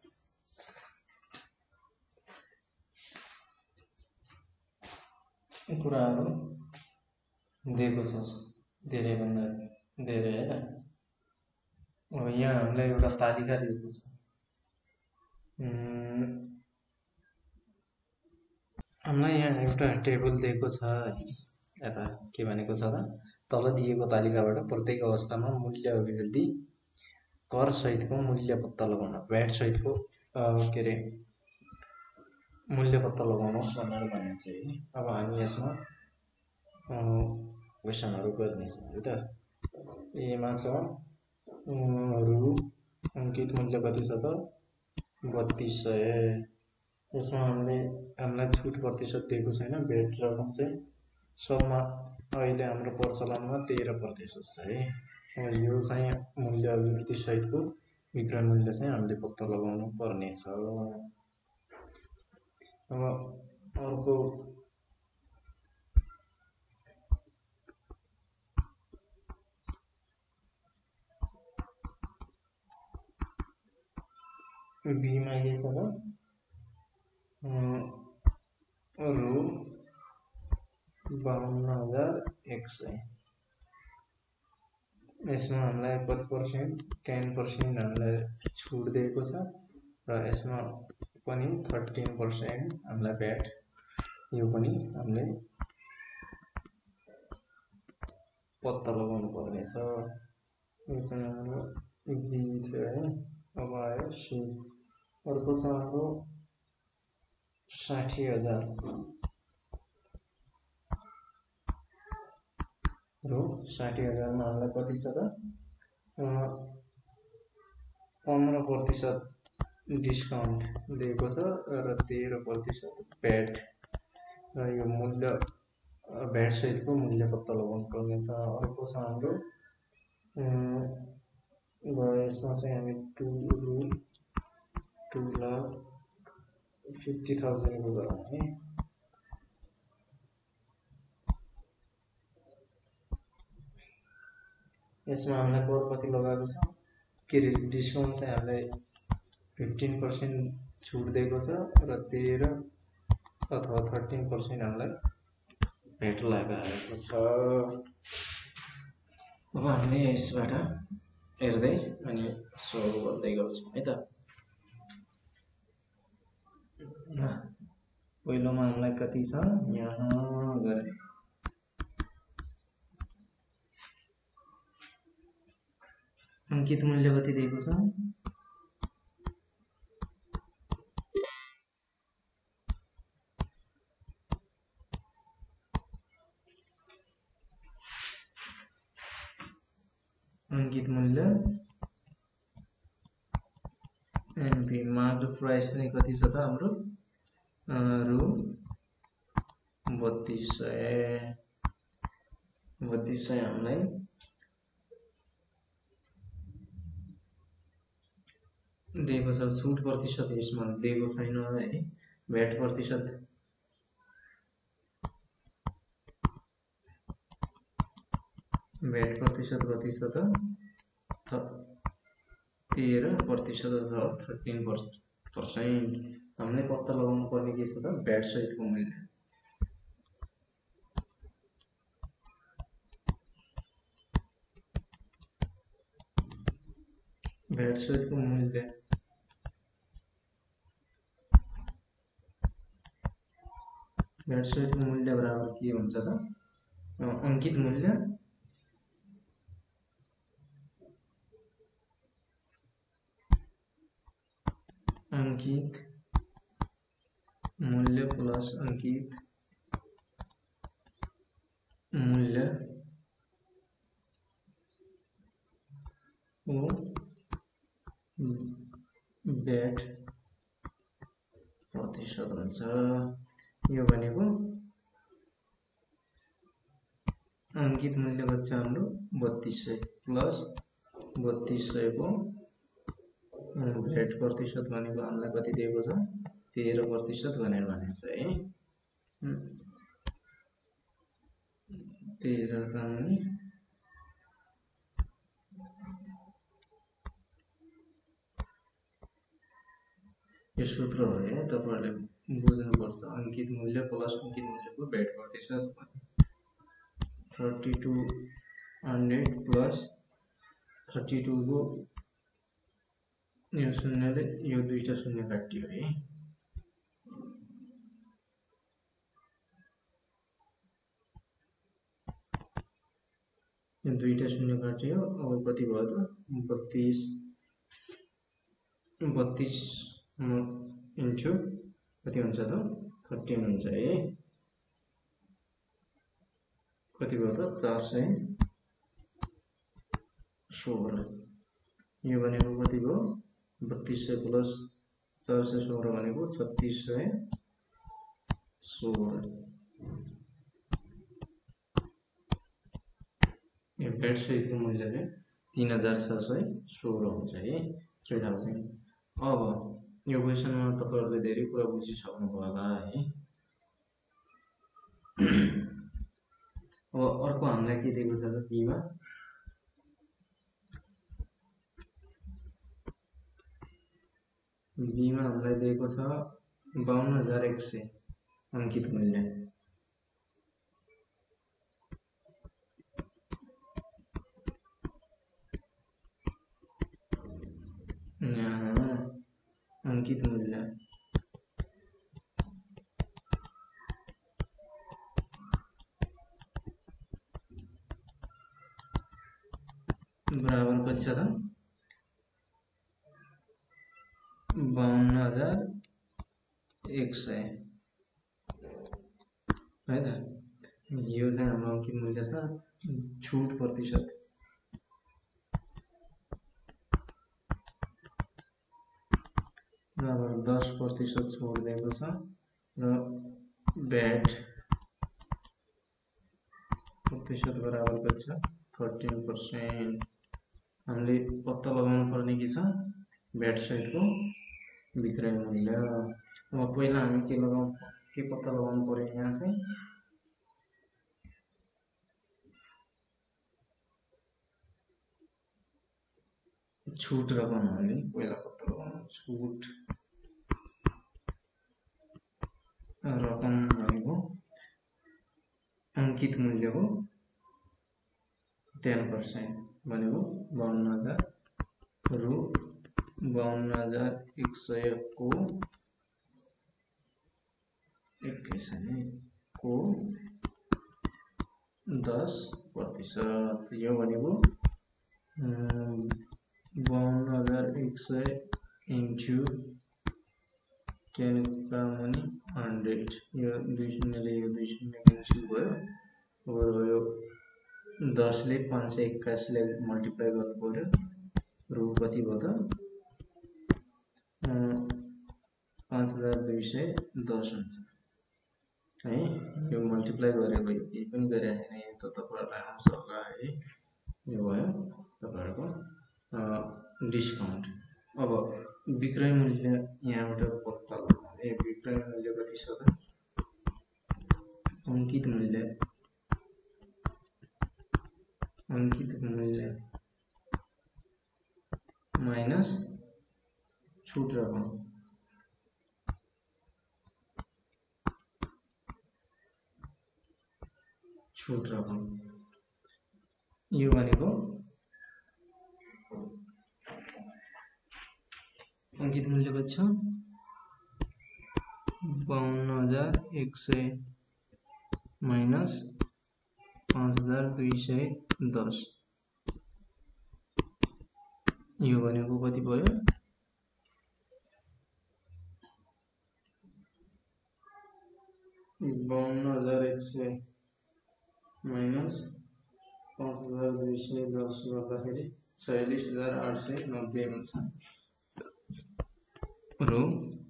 कुराहरू दिएको छ, धेरै भन्दा धेरै है त। अब यहाँ हामीलाई एउटा तालिका दिएको छ। हामीलाई यहाँ एउटा टेबल दिएको छ है। यता के भनेको छ त, तल दिएको तालिकाबाट प्रत्येक अवस्थामा मूल्य अभिवृद्धि कर सहितको मूल्य पत्ता लगाउन, भ्याट सहितको के रे मूल्य पत्ता लगाउनुहोस् भनेर भनेको छ है। अब हामी यसमा क्वेशनहरु गर्नेछौँ है त। एमा छ रु अंकित मूल्य कति छ त 3200। यसमा हामीलाई छुट प्रतिशत दिएको छैन, भेट रकम चाहिँ सबमा अहिले हाम्रो प्रचलनमा 13% छ है। अब यो चाहिँ मूल्य अभिवृद्धि सहितको विक्रय मूल्य चाहिँ हामीले पत्ता लगाउनु पर्ने छ। अब अर्को बीमा के छ त रु 52,100 यसमा हामीलाई कति पर्सेन्ट 10% हामीलाई छुट दिएको छ र यसमा पनि 13% हामीलाई भ्याट यो पनि हामीले पत्ता लगाउनु पर्नेछ। यो चाहिँ हाम्रो बी थियो है। अब आयो सी। अर्को छ हाम्रो 60,000 रु। 60,000 मा हामीलाई कति छ त 15% डिस्काउन्ट दिएको छ र 13% भ्याट र यो मूल्य भ्याट सहितको मूल्य पत्ता लगाउनु पर्नेछ। अर्को छ हाम्रो यसमा चाहिँ हामी 2,50,000 को गरौँ है। यसमा हामीलाई कर कति लगाएको छ के रे डिस्काउन्ट चाहिँ हामीलाई 15% छुट दिएको छ र 13 अथवा 13% हामीलाई भेट लगाएको छ। अब हामीले यसबाट हेर्दै अनि सोल्भ गर्दै गर्छौँ है त। पहिलोमा हामीलाई कति छ यहाँ गरे अंकित मूल्य कति दिएको छ अंकित मूल्य एमपी मार्क प्राइस चाहिँ कति छ त हाम्रो रु 3200 हामीलाई दिएको छ। छुट प्रतिशत यसमा दिएको छैन है। भ्याट प्रतिशत कति छ त 13% अथवा 13%। हामीले पत्ता लगाउनु पर्ने के छ त भ्याट सहितको मूल्य। भ्याट सहितको मूल्य बराबर के हुन्छ त अंकित मूल्य प्लस अंकित मूल्य को भ्याट प्रतिशत हुन्छ। यो भनेको अंकित मूल्य कति छ हाम्रो 3200 प्लस 3200 को भ्याट प्रतिशत भनेको हामीलाई कति दिएको छ 13% भनेर भनेको छ है। 13 का मुनि यो सूत्र हो है तपाईहरुले बुझ्नुपर्छ। अंकित मूल्य प्लस अंकित मूल्यको भ्याट प्रतिशत 3200 प्लस 32 को यो शून्यले यो दुईटा शून्य काटियो है। यो दुईटा शून्य काटियो। अब कति भयो त 32 इन्टु कति हुन्छ त 13 हुन्छ है। कति भयो त 416। यो भनेको कति भयो 3200 प्लस 416 भनेको 3616। यो भ्याट सहितको मूल्य चाहिँ 3616 हुन्छ है 3000। अब यो क्वेसनमा तपाईहरुले धेरै कुरा बुझिसक्नुभयो होला है। अब अर्को हामीलाई के दिएको छ त बीमा हामीलाई दिएको छ 52,100 अंकित मूल्य। यहाँ अंकित मूल्य बराबर कति छ त 52,100 है त। यो चाहिँ हाम्रो अंकित मूल्य छ। छुट प्रतिशत बराबर 10% छुट दिएको छ र ब्याट प्रतिशत बराबर कति छ 13%। हामीले पत्ता लगाउनु पर्ने के छ ब्याट सहितको विक्रय मूल्य। अब पहिला हामी के पत्ता लगाउनु पर्यो यहाँ चाहिँ छुट रकम हामीले पहिला पत्ता लगाउनु। छुट रकम भनेको अंकित मूल्यको 10% भनेको 52,000 रु 52,100 को 10%। यो भनेको 52,100 into 10 का मनी 100। यो 2 शून्यले यो 2 शून्य क्यान्सल भयो। अब यो 10 ले 581 ले मल्टिप्लाई गर्नु पर्यो। रु कति भयो त 5,210 हुन्छ है। यो मल्टिप्लाई गरेको केही पनि गरेको छैन, यो त तपाईहरुलाई आउँछ होला है। यो भयो तपाईहरुको डिस्काउन्ट। अब विक्रय मूल्य यहाँबाट पत्ता लगाउने। विक्रय मूल्य कति छ त अंकित मूल्य माइनस छुट रकम यो भनेको अंकित मूल्य कति छ 52,100 माइनस 5,210। यो भनेको कति भयो 52,100 माइनस 5,210 गर्दाखेरि 46,890 हुन्छ। रु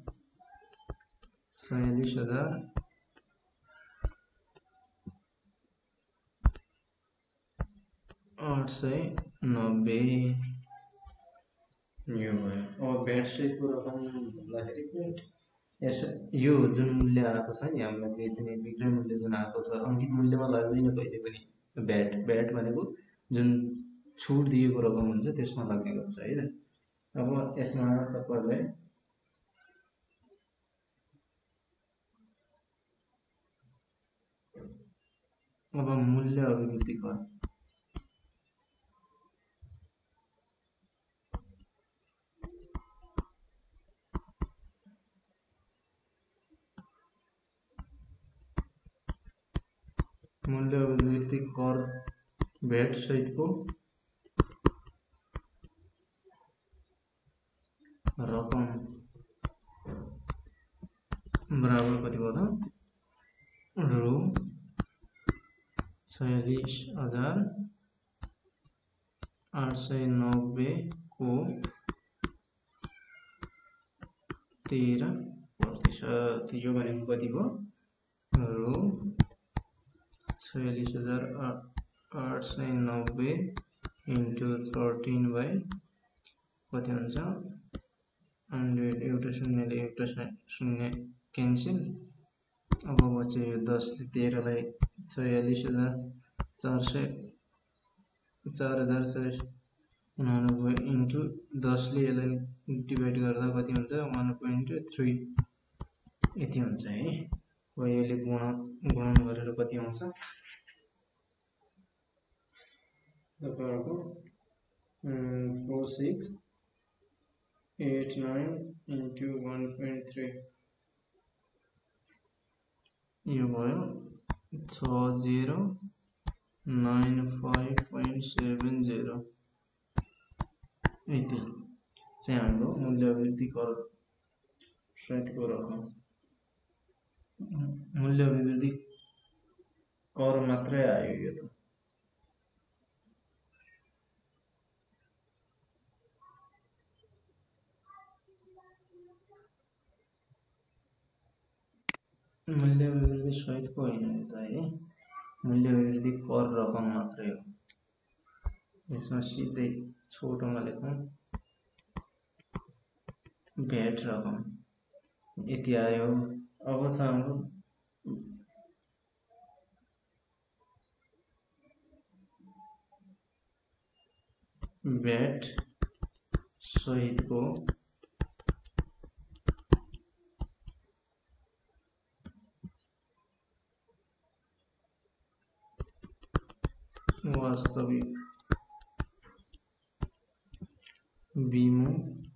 46,890 यो भयो। अब ब्याट सहितको रकम भन्दाखेरि यो जुन मूल्य आएको छ नि हामीलाई बेच्ने विक्रय मूल्य जुन आएको छ अंकित मूल्यमा लाग्दैन कहिले पनि। ब्याट भनेको जुन छुट दिएको रकम हुन्छ त्यसमा लाग्ने गर्छ है त। अब यसमा तपाईहरुलाई अब मूल्य अभिव्यक्ति कर मूल्य अभिव्यक्ति कर भेट सहितको रकम बराबर कति भयो त रु 46,890 को 13%। यो भनेको कति भयो रु 46,890 into 13 by कति हुन्छ 100 एउटा शून्यले एउटा शून्य क्यान्सल। अब बच्यो यो 10ले 13लाई 46,499 इन्टु 10ले यसलाई डिभाइड गर्दा कति हुन्छ 1.3 यति हुन्छ है। अब यसले गुणन गरेर कति आउँछ तपाईहरुको 4689 इन्टु 1.3 यो भयो 6095.70 यति चाहिँ हाम्रो मूल्यवृद्धि कर सहितको रकम। मूल्यवृद्धि कर मात्रै आयो यो त। मूल्यवृद्धि सहितको होइन यो त है, मूल्यवृद्धि कर रकम मात्रै हो। यसमा सिधै छोटोमा लेखौं भ्याट रकम यति आयो। अब छ हाम्रो भ्याट सहितको वास्तविक बीमो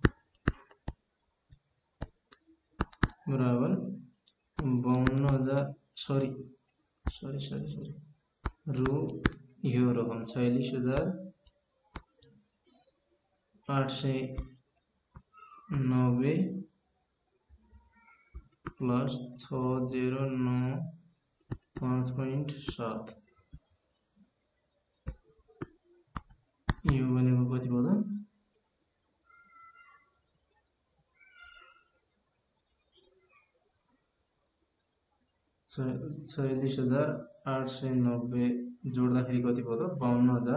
बराबर 52,000 रु यो रकम 46,890 प्लस 6095.7 यो भनेको कति भयो 46,890 जोड्दाखेरि कति भयो 52,000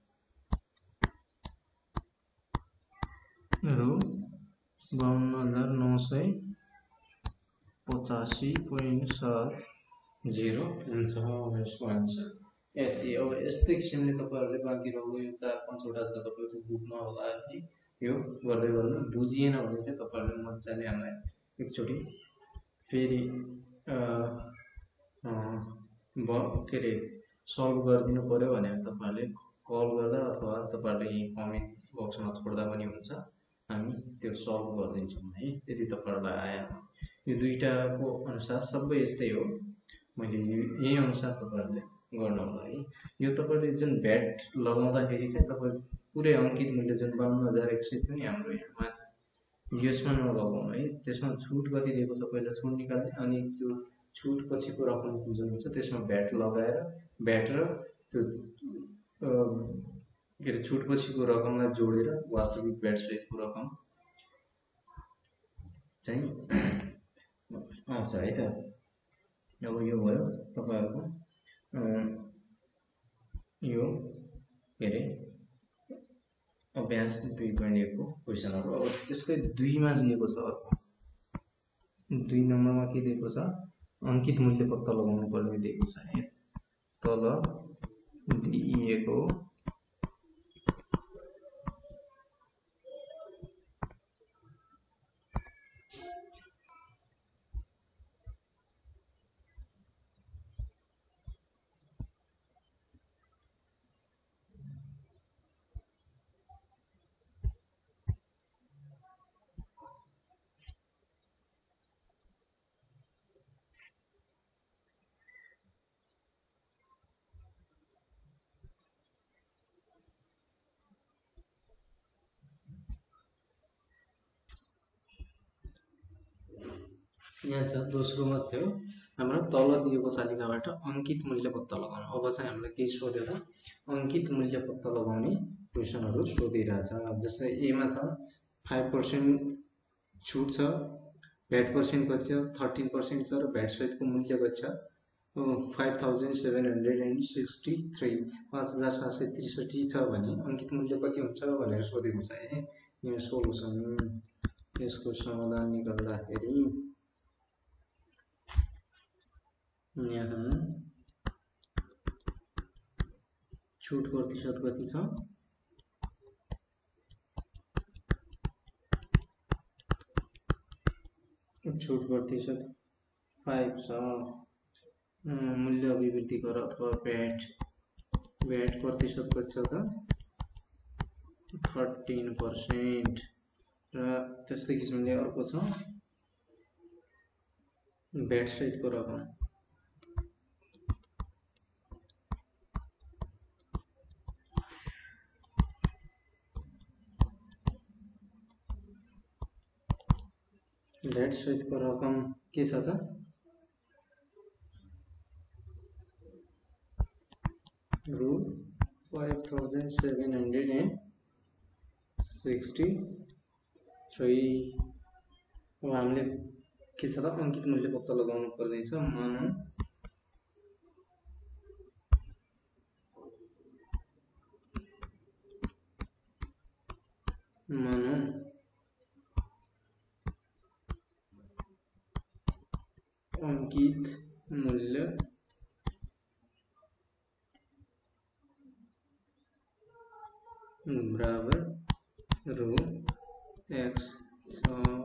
रु 52,985.70 हुन्छ यसको आन्सर यति। अब यस्तै किसिमले तपाईहरुले बाँकी रहेको यो 4-5 वटा छ तपाईहरुको बुकमा होला है, यो गर्दै गर्नु बुझिएन भने चाहिँ तपाईहरुले मजाले हामीलाई एकचोटी फेरि के रे सल्भ गरिदिनु पर्यो भने तपाईहरुले कल गर्दा अथवा तपाईहरुले यही कमेन्ट बक्समा छोड्दा पनि हुन्छ, हामी त्यो सल्भ गरिदिन्छौँ है। यदि तपाईहरुलाई आएन यो दुईटाको अनुसार सबै यस्तै हो, मैले यही अनुसार तपाईहरुले गर्नु होला है। यो तपाईहरुले जुन भ्याट लगाउँदाखेरि चाहिँ तपाईहरु पुरै अंकित मूल्य जुन 52,100 थियो नि हाम्रो यहाँ यसमा नलगाउनु है, त्यसमा छुट कति दिएको छ पहिला छुट निकाल्ने, अनि त्यो छुट पछिको रकम जुन हुन्छ त्यसमा भ्याट लगाएर भ्याट र त्यो के रे छुट पछिको रकमलाई जोडेर वास्तविक भ्याट सहितको रकम चाहिँ आउँछ है त। अब यो भयो तपाईहरुको यो के रे अभ्यास 2.1 को क्वेशनहरु। अब त्यसकै 2 मा दिएको छ, अर्को 2 नम्बरमा के दिएको छ अंकित मूल्य पत्ता लगाउनु पर्ने दिएको छ है। तल दिएको यहाँ छ दोस्रोमा थियो हाम्रो तल दिएको तालिकाबाट अंकित मूल्य पत्ता लगाउनु। अब चाहिँ हामीलाई के सोध्यो त अंकित मूल्य पत्ता लगाउने क्वेशनहरु सोधिरहेछ। जस्तै ए मा छ 5% छुट छ, भ्याट पर्सेन्ट कति छ 13% छ र भ्याट सहितको मूल्य कति छ 5763 5763 छ भने अंकित मूल्य कति हुन्छ भनेर सोधेको छ है। यो सोलुसन यसको समाधान निकाल्दाखेरि यहाँ छुट प्रतिशत कति छ? छुट प्रतिशत 5 छ। मूल्य अभिवृद्धि कर अथवा भ्याट प्रतिशत कति छ त? 13%। र त्यस्तै किसिमले अर्को छ भ्याट सहितको रकम। भ्याट सहितको रकम के छ त? रु 5763। अब हामीले के छ त अंकित मूल्य पत्ता लगाउनु पर्दैछ। मानौं अंकित मूल्य बराबर रु x छ।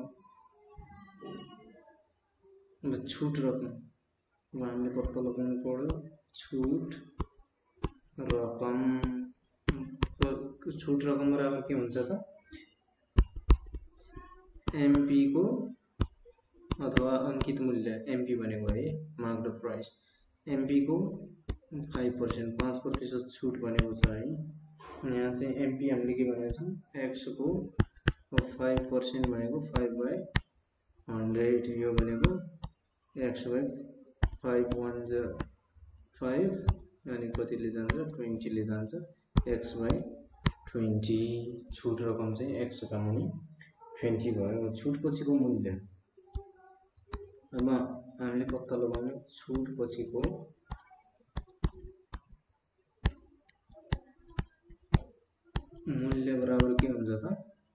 छुट रकम हामीले पत्ता लगाउनु पर्यो। छुट रकम बराबर के हुन्छ त? एमपी को अथवा अंकित मूल्य एमपी भनेको है मार्क्ड प्राइस। एमपी को 5% 5% छुट भनेको छ है। यहाँ चाहिँ एमपी हामीले के भनेको छौं? एक्स को 5% भनेको 5/100। यो भनेको x/5 1 जा 5 अनि कतिले जान्छ? 20 ले जान्छ। x/20 छुट रकम चाहिँ x का मुनि 20 भयो। छुट पछिको मूल्य अब हामीले पत्ता लगाउने छुट पछिको मूल्य बराबर के हुन्छ त?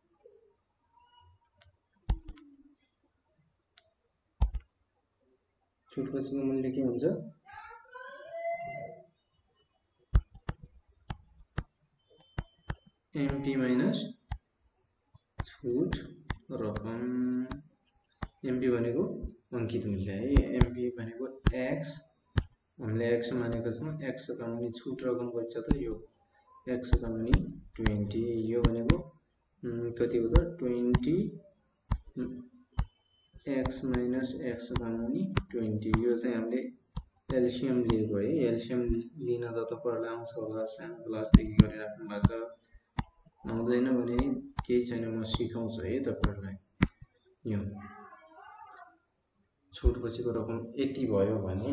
छुट पछिको मूल्य के हुन्छ? एमपी माइनस छुट रकम। एमपी भनेको अंकित मूल्य है। एमपी भनेको एक्स, हामीले एक्स मानेको छौं। एक्स का मुनि छुट रकम कति छ त? यो एक्स का मुनि 20। यो भनेको कति हो त? 20 एक्स माइनस एक्स का मुनि 20। यो चाहिँ हामीले एलसीएम लिएको है। एलसीएम लिन त तपाईहरुलाई आउँछ होला, सानो क्लासदेखि गरिराख्नु भएको छ। आउँदैन भने केही छैन, म सिकाउँछु है तपाईहरुलाई। यो छुट पछिको रकम यति भयो भने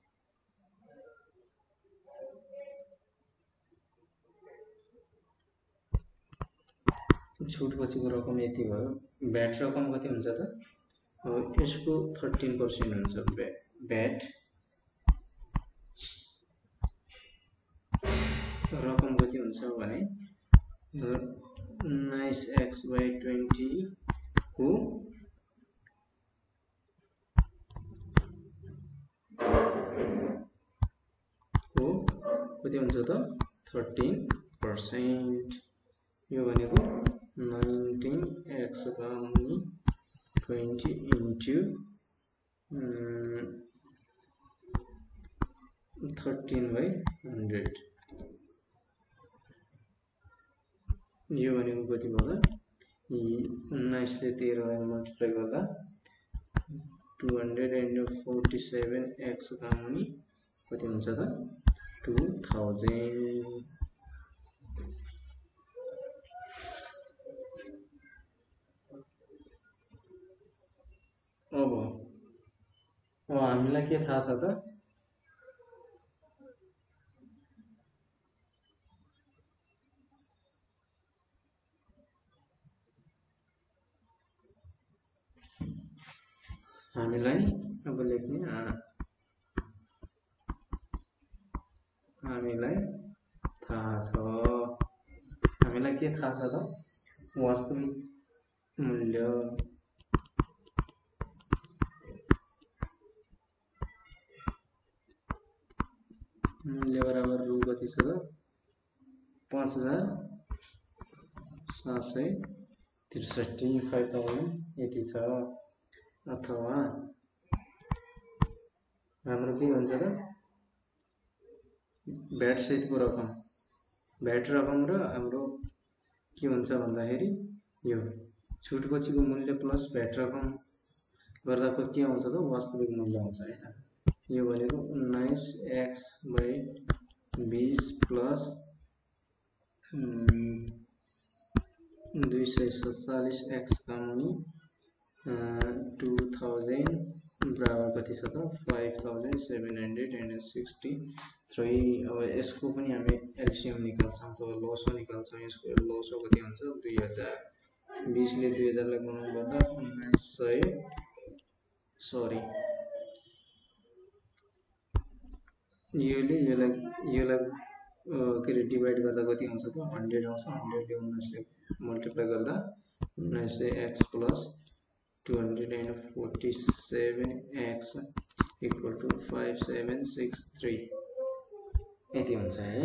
छुट पछिको रकम यति भयो। भ्याट रकम कति हुन्छ त? यसको 13% हुन्छ भ्याट रकम कति हुन्छ भने 19x/20 को कति हुन्छ त? 13%। यो भनेको 19x का मुनि 20 into 13/100। यो भनेको कति भयो त? 19 ले 13 लाई मल्टिप्लाई गर्दा 247x का मुनि कति हुन्छ त? 2000। अब हामीलाई के थाहा छ त? हामीलाई अब लेख्ने हामीलाई थाहा छ। हामीलाई के थाहा छ त? वास्तविक मूल्य मूल्य बराबर रु कति छ त 5763 5000 यति छ। अथवा हाम्रो के हुन्छ त भ्याट सहितको रकम, भ्याट रकम र हाम्रो के हुन्छ भन्दाखेरि यो छुट पछिको मूल्य प्लस भ्याट रकम गर्दा के आउँछ त वास्तविक मूल्य आउँछ है त। यो भनेको 19x/20 प्लस 247x का मुनि 2000 बराबर कति छ त 5763। अब यसको पनि हामी एलसीएम निकाल्छौँ त लसो निकाल्छौँ। यसको लसो कति हुन्छ 2000, 20 ले 2000 लाई गुणन गर्दा 1900 सरी यसलाई के रे डिवाइड गर्दा कति आउँछ त 100 आउँछ। 100 ले 19 ले मल्टिप्लाई गर्दा 1900x plus 247x equal two 5763 यति हुन्छ है।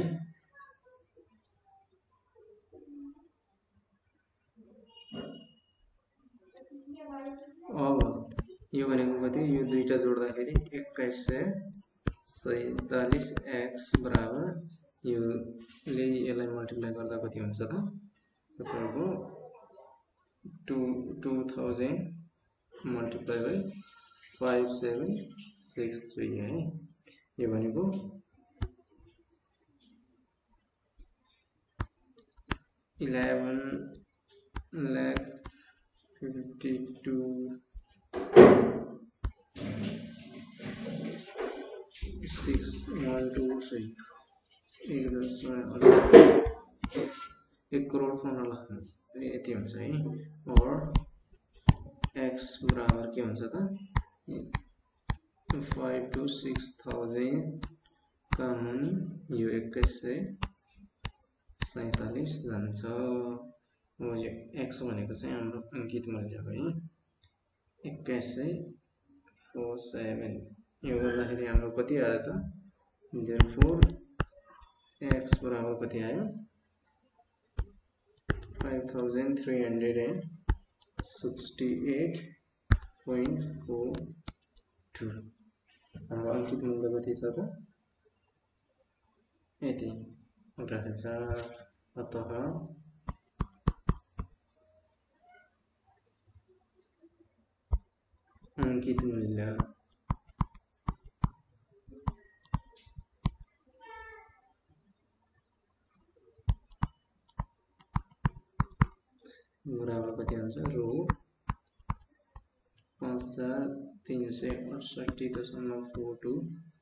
अब यो भनेको कति, यो दुईटा जोड्दाखेरि 2147x बराबर यो ले यसलाई मल्टिप्लाई गर्दा कति हुन्छ त तपाईको 2000 मल्टिप्लाई बाइ 5763 है। यो भनेको 11,52,6,123 1 करोड 15 लाख यति हुन्छ है। और x बराबर के हुन्छ त 5 to 6000 का मुनि यो 2147 जान्छ। यो x भनेको चाहिँ हाम्रो अंकित मूल्य हो है 2147। यो गर्दाखेरि हाम्रो कति आयो त therefore x बराबर कति आयो 5368.42। हाम्रो अंकित मूल्य कति छ त यति रहेछ। अतः अंकित मूल्य बराबर कति हुन्छ रु 5368.42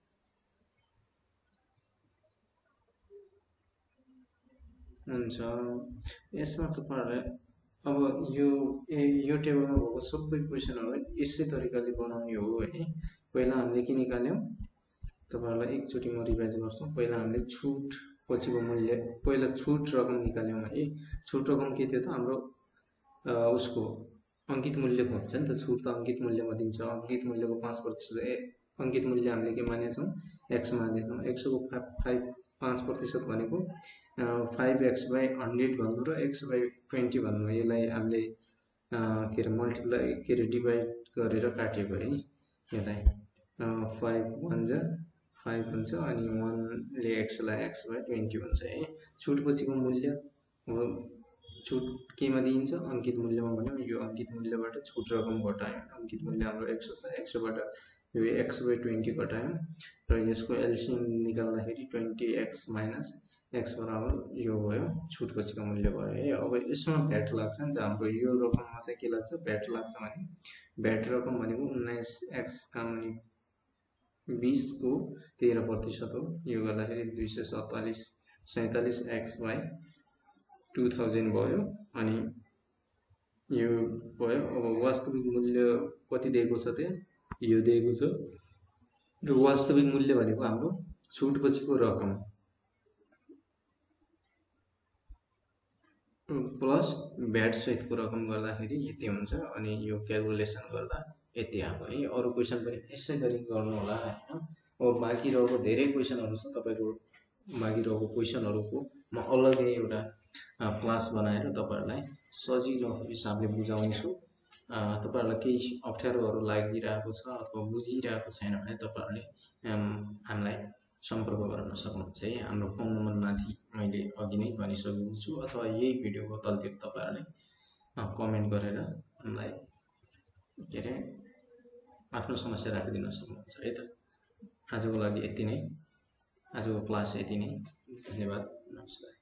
हुन्छ। यसमा तपाईहरुले अब यो टेबलमा भएको सबै क्वेशनहरु यसै तरिकाले बनाउने हो है। पहिला हामीले के निकाल्यौं तपाईहरुलाई एकचोटी म रिभाइज गर्छु। पहिला हामीले छुट पछिको मूल्य, पहिला छुट रकम निकाल्यौं है। छुट रकम के थियो त हाम्रो उसको अंकित मूल्य भन्छ नि त। छुट त अंकित मूल्यमा दिन्छ। अंकित मूल्यको 5% अंकित मूल्य हामीले के मानेछौं x मानेछौं। x को 5% भनेको 5x/100 भन्नु र x/20 भन्नु। यसलाई हामीले के रे मल्टिप्लाई के रे डिवाइड गरेर काटेको है। यसलाई 5 1 जा 5 हुन्छ अनि 1 ले x लाई x/20 हुन्छ है। छुट पछिको मूल्य छुट केमा दिइन्छ अंकित मूल्यमा भन्यौ। यो अंकित मूल्यबाट छुट रकम घटायौं। अंकित मूल्य हाम्रो x छ। x बाट यो x/20 घटायौं र यसको एलसीएम निकाल्दाखेरि 20x माइनस x बराबर यो भयो छुट पछिको मूल्य भयो है। अब यसमा भ्याट लाग्छ नि त हाम्रो यो रकममा चाहिँ के लाग्छ भ्याट लाग्छ भने भ्याट रकम भनेको 19x का मुनि 20 को 13% हो। यो गर्दाखेरि 247x/2000 भयो अनि यो भयो। अब वास्तविक मूल्य कति दिएको छ त यो दिएको छ र वास्तविक मूल्य भनेको हाम्रो छुट पछिको रकम प्लस भ्याट सहितको रकम गर्दाखेरि यति हुन्छ। अनि यो क्याल्कुलेसन गर्दा यति आएको है। अरु क्वेशन पनि यसै गरी गर्नु होला हैन। अब बाँकी रहेको धेरै क्वेशनहरु छ तपाईको बाँकी रहेको क्वेसनहरुको म अलग्गै एउटा क्लास बनाएर तपाईहरुलाई सजिलो हिसाबले बुझाउँछु। तपाईहरुलाई केही अप्ठ्यारोहरु लागिरहेको छ अथवा बुझिरहेको छैन भने तपाईहरुले हामीलाई सम्पर्क गर्न सक्नुहुन्छ है। हाम्रो फोन नम्बर माथि मैले अघि नै भनिसकेको छु अथवा यही भिडियोको तलतिर तपाईहरुले कमेन्ट गरेर हामीलाई के रे आफ्नो समस्या राखिदिन सक्नुहुन्छ है त। आजको लागि यति नै, आजको क्लास यति नै। धन्यवाद, नमस्कार।